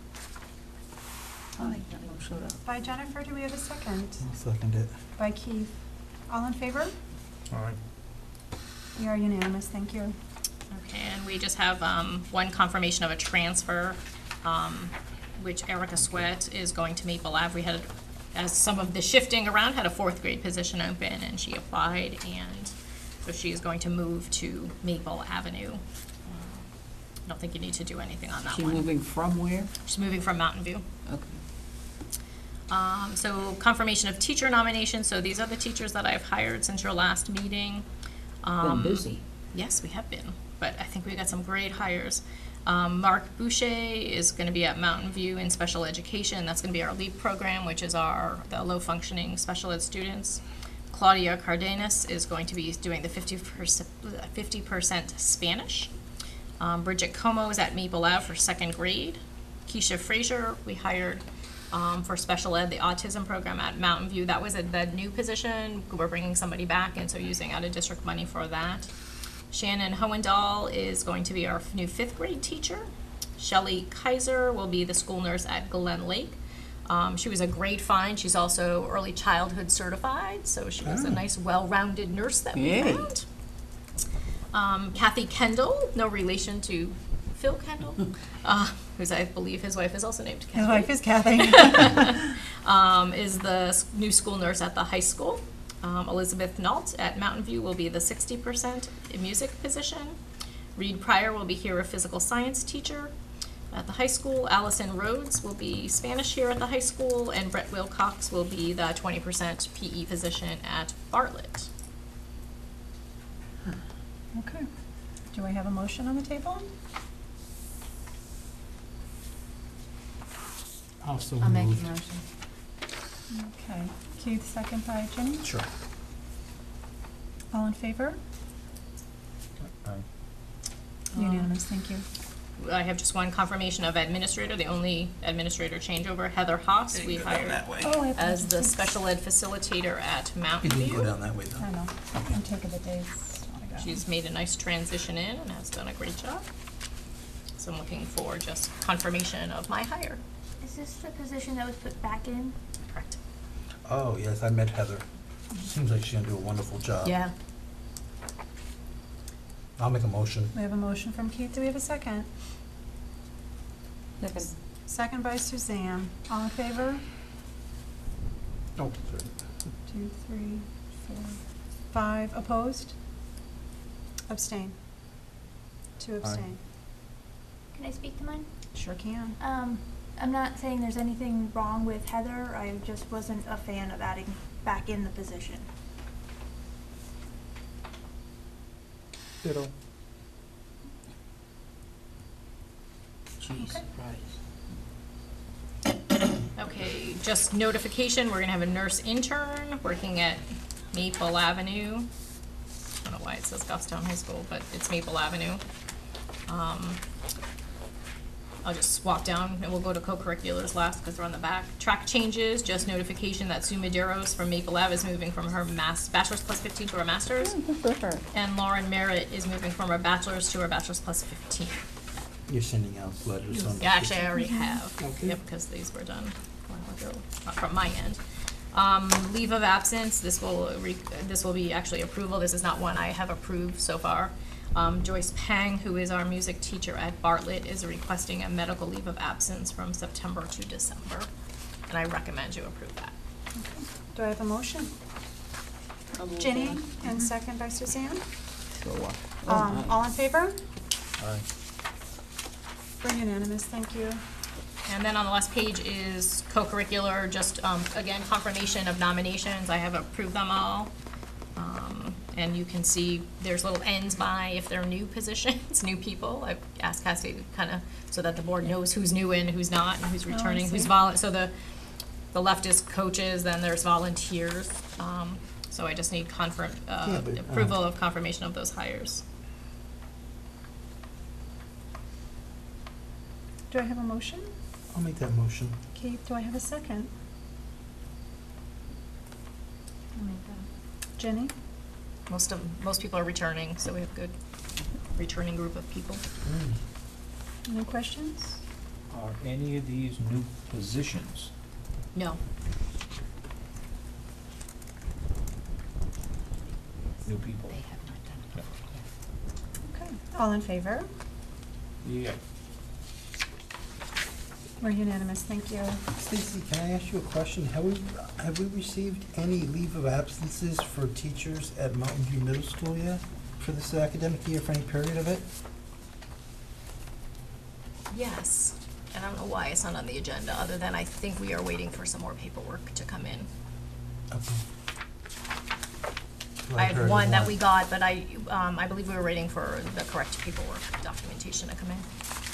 I'll make that motion. By Jennifer, do we have a second? I'll second it. By Keith. All in favor? All right. We are unanimous, thank you. Okay, and we just have um, one confirmation of a transfer, um, which Erica Sweat is going to Maple Ave. We had, as some of the shifting around, had a fourth grade position open, and she applied, and so she is going to move to Maple Avenue. Um, I don't think you need to do anything on that She one. moving from where? She's moving from Mountain View. Okay. Um, so confirmation of teacher nominations, so these are the teachers that I've hired since your last meeting. Been Um, busy. Yes, we have been, but I think we got some great hires. Um, Mark Boucher is gonna be at Mountain View in special education, that's gonna be our LEAP program, which is our, the low-functioning special ed students. Claudia Cardenas is going to be doing the fifty percent, fifty percent Spanish. Um, Bridget Como is at Maple Ave for second grade. Keisha Frazier, we hired, um, for special ed, the autism program at Mountain View. That was a, the new position. We're bringing somebody back, and so using out-of-district money for that. Shannon Hohendahl is going to be our new fifth grade teacher. Shelley Kaiser will be the school nurse at Glen Lake. Um, she was a great find. She's also early childhood certified, so she was a nice, well-rounded nurse that we Yay. found. Um, Kathy Kendall, no relation to Phil Kendall, uh, who's I believe his wife is also named Kathy. His wife is Kathy. um, is the s- new school nurse at the high school. Um, Elizabeth Nault at Mountain View will be the sixty percent music position. Reed Pryor will be here, a physical science teacher. at the high school. Allison Rhodes will be Spanish here at the high school, and Brett Wilcox will be the twenty percent P E position at Bartlett. Okay. Do I have a motion on the table? Also I'll make a moved. motion. Okay. Keith, second by Jenny. Sure. All in favor? Aye. Unanimous, thank you. I have just one confirmation of administrator, the only administrator changeover, Heather Haas, we hired Oh, I have as the to- special ed facilitator at You Mountain didn't go View. down that way though. I know. I'm taking the days. I got 'em. She's made a nice transition in and has done a great job. So I'm looking for just confirmation of my hire. Is this the position that was put back in? Correct. Oh, yes, I met Heather. Seems like she's gonna do a wonderful job. Yeah. I'll make a motion. We have a motion from Keith. Do we have a second? Second. Second by Suzanne. All in favor? Oh, sorry. Two, three, four, five. Opposed? Abstain. Two abstain. Can I speak to mine? Sure can. Um, I'm not saying there's anything wrong with Heather, I just wasn't a fan of adding back in the position. Ditto. Jeez, Okay. Christ. Okay, just notification, we're gonna have a nurse intern working at Maple Avenue. I don't know why it says Goffstown High School, but it's Maple Avenue. Um, I'll just swap down and we'll go to co-curriculars last because they're on the back. Track changes, just notification that Sue Maderos from Maple Ave is moving from her mas- bachelor's plus fifteen to her master's. And Lauren Merritt is moving from her bachelor's to her bachelor's plus fifteen. You're sending out letters on. Yeah, actually, I already have. Okay. Yep, because these were done a while ago, not from my end. Um, leave of absence, this will re, this will be actually approval. This is not one I have approved so far. Um, Joyce Pang, who is our music teacher at Bartlett, is requesting a medical leave of absence from September to December. And I recommend you approve that. Do I have a motion? Jenny, and second by Suzanne. Sure. Um, all in favor? Aye. We're unanimous, thank you. And then on the last page is co-curricular, just, um, again, confirmation of nominations. I have approved them all. Um, and you can see there's little ends by if they're new positions, new people. I've asked Cassie to kind of, so that the board knows who's new and who's not, and who's Oh, I returning, who's see. vol, so the, the left is coaches, then there's volunteers. Um, so I just need confirm, uh, Yeah, but, uh, approval of confirmation of those hires. Do I have a motion? I'll make that motion. Keith, do I have a second? I'll make that. Jenny? Most of, most people are returning, so we have good returning group of people. Mm. Any questions? Are any of these new positions? No. New people? They have not done it. Okay. All in favor? Yeah. We're unanimous, thank you. Stacy, can I ask you a question? Have we, have we received any leave of absences for teachers at Mountain View Middle School yet? For this academic year, for any period of it? Yes, and I don't know why it's not on the agenda, other than I think we are waiting for some more paperwork to come in. Okay. I heard have of one that we got, but I, um, I believe we were waiting for the correct paperwork documentation to come in.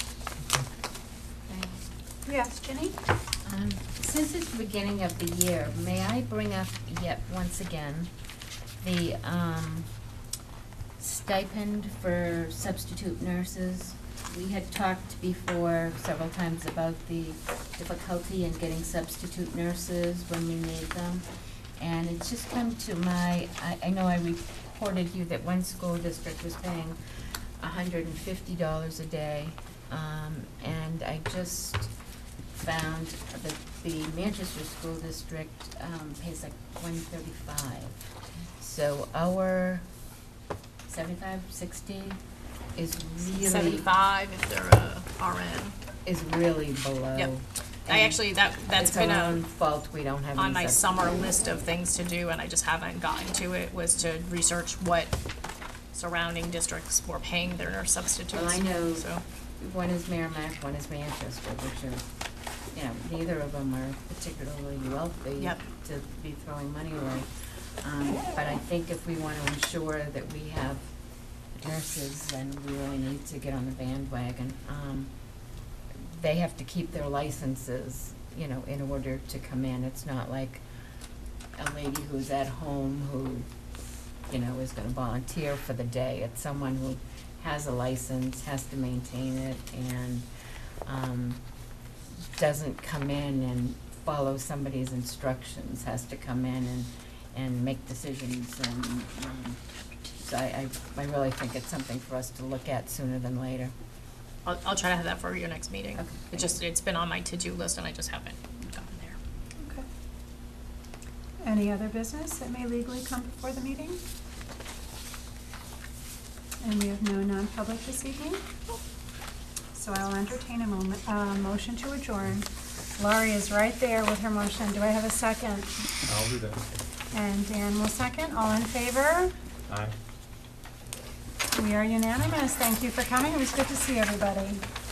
Yes, Jenny? Um, Since it's the beginning of the year, may I bring up yet once again the um, stipend for substitute nurses? We had talked before several times about the difficulty in getting substitute nurses when we need them. And it's just come to my, I, I know I reported you that one school district was paying hundred and fifty dollars a day. Um, and I just found that the Manchester School District um, pays like one thirty-five. So our seventy-five, sixty is really, Seventy-five if they're a R N. is really below. Yep. I actually, that, that's been It's our a, own fault we don't have any on my substitute. summer list of things to do, and I just haven't gotten to it, was to research what surrounding districts were paying their nurse substitutes. Well, I know So, one is Merrimack, one is Manchester, which are, you know, neither of them are particularly wealthy Yep. to be throwing money away. Um, but I think if we want to ensure that we have nurses, then we really need to get on the bandwagon. Um, they have to keep their licenses, you know, in order to come in. It's not like a lady who's at home who, you know, is gonna volunteer for the day. It's someone who has a license, has to maintain it, and, um, doesn't come in and follow somebody's instructions, has to come in and, and make decisions, and, um, so I, I, I really think it's something for us to look at sooner than later. I'll, I'll try to have that for your next meeting. Okay. It just, it's been on my to-do list and I just haven't gotten there. Okay. Any other business that may legally come before the meeting? And we have no non-public this evening? So I'll entertain a moment, uh, motion to adjourn. Laurie is right there with her motion. Do I have a second? I'll do that. And Dan will second. All in favor? Aye. We are unanimous. Thank you for coming. It was good to see everybody.